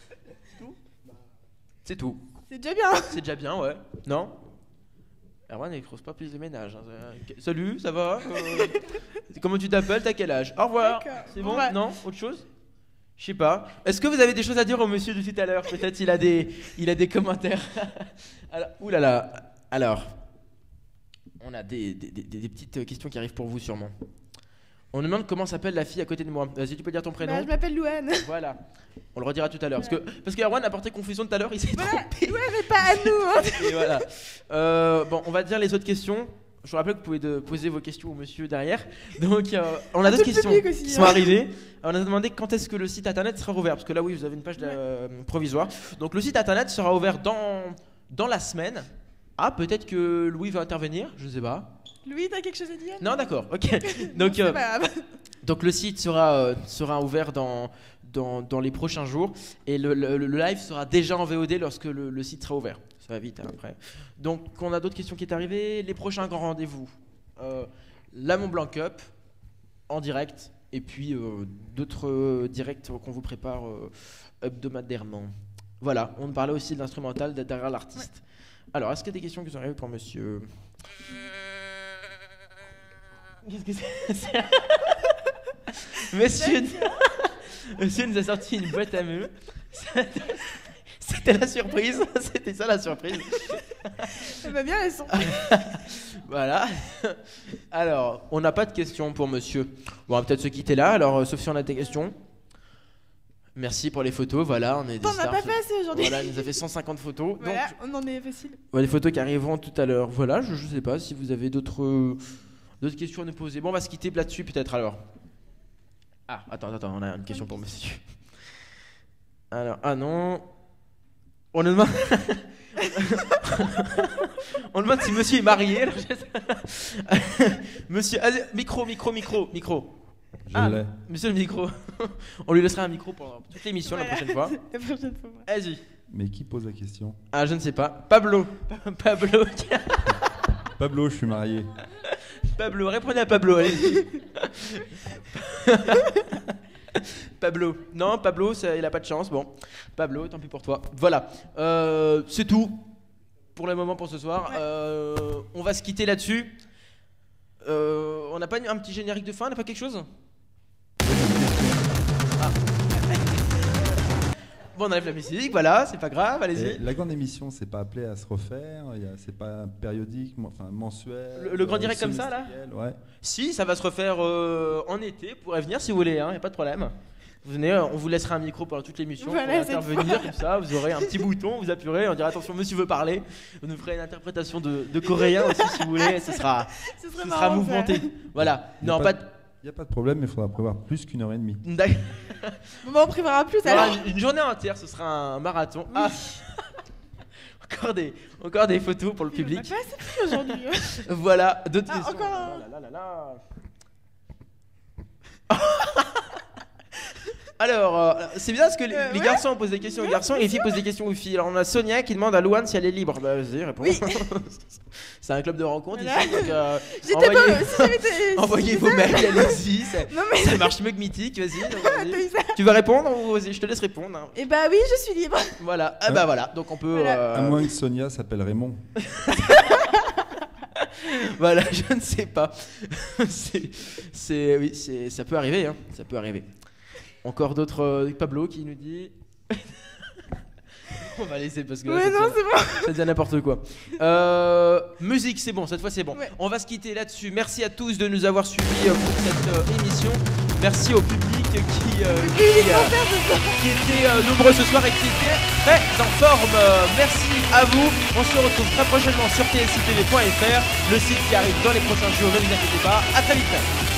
Speaker 1: C'est tout.
Speaker 2: C'est déjà bien.
Speaker 1: C'est déjà bien, ouais. Non? Erwan, il creuse pas plus de ménage. hein. C'est- Salut, ça va? Euh, Comment tu t'appelles? T'as quel âge? Au revoir.
Speaker 2: D'accord.
Speaker 1: C'est
Speaker 2: Bon,
Speaker 1: bon?
Speaker 2: bah.
Speaker 1: Non? Autre chose? Je sais pas. Est-ce que vous avez des choses à dire au monsieur de tout à l'heure? Peut-être il a des, il a des commentaires. Alors, oulala. Alors, on a des, des, des- des petites questions qui arrivent pour vous sûrement. On nous demande comment s'appelle la fille à côté de moi. Vas-y, tu peux dire ton prénom?
Speaker 2: Bah, je m'appelle Louane.
Speaker 1: Voilà. On le redira tout à l'heure. Parce que, parce que Erwan a porté confusion tout à l'heure, il s'est
Speaker 2: Voilà.
Speaker 1: trompé.
Speaker 2: Ouais, mais pas à nous. Hein.
Speaker 1: Et voilà. Euh, bon, on va dire les autres questions. Je vous rappelle que vous pouvez de- poser vos questions au monsieur derrière. Donc, euh, on a
Speaker 2: À
Speaker 1: d'autres
Speaker 2: tout le
Speaker 1: questions
Speaker 2: public aussi,
Speaker 1: qui
Speaker 2: hein.
Speaker 1: sont arrivées. On a demandé quand est-ce que le site internet sera rouvert. Parce que là, oui, vous avez une page de- euh, provisoire. Donc, le site internet sera ouvert dans, dans la semaine. Ah, peut-être que Louis va intervenir, je sais pas.
Speaker 2: Louis, t'as quelque chose à dire?
Speaker 1: Non, d'accord, ok.
Speaker 2: Non,
Speaker 1: Donc,
Speaker 2: c'est
Speaker 1: euh,
Speaker 2: pas grave.
Speaker 1: donc le site sera, euh, sera ouvert dans, dans, dans les prochains jours et le, le- le live sera déjà en V O D lorsque le, le site sera ouvert. Ça va vite hein, après. Donc on a d'autres questions qui est arrivées. Les prochains grands rendez-vous. Euh, la Mont Blanc Cup en direct et puis euh, d'autres euh, directs qu'on vous prépare euh, hebdomadairement. Voilà, on parlait aussi de l'instrumental de- derrière l'artiste. Alors, est-ce qu'il y a des questions qui sont arrivées pour monsieur? Qu'est-ce que c'est? C'est- Monsieur... Monsieur nous a sorti une boîte à meux. C'était la surprise. C'était ça la surprise.
Speaker 2: Elle va bien, elles sont.
Speaker 1: Voilà. Alors, on n'a pas de questions pour monsieur. Bon, on va peut-être se quitter là. Alors, euh, sauf si on a des questions. Merci pour les photos. Voilà, on est des
Speaker 2: On n'a
Speaker 1: stars.
Speaker 2: pas fait assez aujourd'hui.
Speaker 1: Voilà, il nous a fait cent cinquante photos.
Speaker 2: Voilà,
Speaker 1: Donc,
Speaker 2: on en est facile.
Speaker 1: ouais, les photos qui arriveront tout à l'heure. Voilà, je, je sais pas si vous avez d'autres euh, d'autres questions à nous poser. Bon, on va se quitter là-dessus peut-être alors. Ah, attends, attends, on a une question pour monsieur. Alors, ah non. On nous demande. On demande si monsieur est marié. alors je- Monsieur, allez, micro, micro, micro, micro.
Speaker 10: Je
Speaker 1: Ah,
Speaker 10: l'ai.
Speaker 1: monsieur le micro. On lui laissera un micro pendant toute l'émission la
Speaker 2: Voilà.
Speaker 1: prochaine fois.
Speaker 2: La prochaine fois.
Speaker 1: Vas-y.
Speaker 10: Mais qui pose la question?
Speaker 1: Ah, je ne sais pas. Pablo. Pablo.
Speaker 10: Pablo, je suis marié.
Speaker 1: Pablo, répondez à Pablo, allez. Pablo. Non, Pablo, ça, il a pas de chance. Bon, Pablo, tant pis pour toi. Voilà. Euh, c'est tout pour le moment pour ce soir. Euh, on va se quitter là-dessus. Euh, on n'a pas un petit générique de fin, on n'a pas quelque chose? Ah. Bon, on enlève la musique, voilà, c'est pas grave,
Speaker 10: Et
Speaker 1: allez-y.
Speaker 10: la grande émission, c'est pas appelé à se refaire. il y a- C'est pas périodique, mo- enfin mensuel.
Speaker 1: Le, le grand
Speaker 10: euh,
Speaker 1: direct comme ça là?
Speaker 10: semestriel, Ouais.
Speaker 1: Si, ça va se refaire euh, en été, vous pourrez venir si vous voulez, hein, y a pas de problème. Vous venez, on vous laissera un micro pendant toute l'émission
Speaker 2: Voilà,
Speaker 1: pour
Speaker 2: cette
Speaker 1: intervenir
Speaker 2: fois.
Speaker 1: comme ça. Vous aurez un petit bouton, vous appuierez, on dira attention, monsieur veut parler. Vous nous ferez une interprétation de, de coréen aussi si vous voulez. Ce sera,
Speaker 2: Ce
Speaker 1: ce
Speaker 2: serait
Speaker 1: sera
Speaker 2: marrant,
Speaker 1: mouvementé.
Speaker 2: ça.
Speaker 1: Voilà.
Speaker 10: Il y a
Speaker 1: Non,
Speaker 10: pas
Speaker 1: pas.
Speaker 10: de- Il n'y a pas de problème, mais il faudra prévoir plus qu'une heure et demie.
Speaker 1: D'accord.
Speaker 2: Bon, bah, on préparera plus
Speaker 1: Voilà,
Speaker 2: alors.
Speaker 1: une, une journée entière, ce sera un marathon. Ah. encore, des, encore des photos pour le public.
Speaker 2: On a pas assez pris aujourd'hui.
Speaker 1: Voilà, d'autres
Speaker 2: Ah,
Speaker 1: questions.
Speaker 2: encore un.
Speaker 1: Oh là là là là. Alors, euh, c'est bien parce que les,
Speaker 2: Euh,
Speaker 1: les
Speaker 2: ouais.
Speaker 1: garçons posent des questions aux garçons et les filles posent des questions aux filles. Alors, on a Sonia qui demande à Louane si elle est libre. Bah, vas-y, réponds. C'est un club de rencontres
Speaker 2: Voilà.
Speaker 1: ici. Donc, euh,
Speaker 2: J'étais
Speaker 1: envoyez,
Speaker 2: pas- si j'avais été- si
Speaker 1: envoyez
Speaker 2: c'était
Speaker 1: vos
Speaker 2: ça.
Speaker 1: mails, allez-y. Ça,
Speaker 2: Non, mais-
Speaker 1: ça marche mieux que Mythique, vas-y. donc, vas-y.
Speaker 2: T'as eu ça.
Speaker 1: Tu veux répondre ou vas-y, je te laisse répondre. hein.
Speaker 2: Et bah oui, je suis libre.
Speaker 1: Voilà, ah bah voilà, donc on peut.
Speaker 2: Voilà.
Speaker 1: euh,
Speaker 10: À moins que Sonia s'appelle Raymond.
Speaker 1: Voilà, je ne sais pas. c'est, c'est, oui, c'est, ça peut arriver, hein. Ça peut arriver. Encore d'autres. euh, Pablo qui nous dit. On va laisser parce que là,
Speaker 2: Ouais,
Speaker 1: ça,
Speaker 2: non,
Speaker 1: devient-
Speaker 2: c'est bon.
Speaker 1: ça devient n'importe quoi. Euh, musique, c'est bon, cette fois c'est bon.
Speaker 2: Ouais.
Speaker 1: On va se quitter là-dessus. Merci à tous de nous avoir suivis euh, pour cette euh, émission. Merci au public qui, euh, qui, euh, qui était euh, nombreux ce soir et qui était très en forme. Euh, merci à vous. On se retrouve très prochainement sur T S I T V point F R, le site qui arrive dans les prochains jours. Ne vous inquiétez pas. À très vite.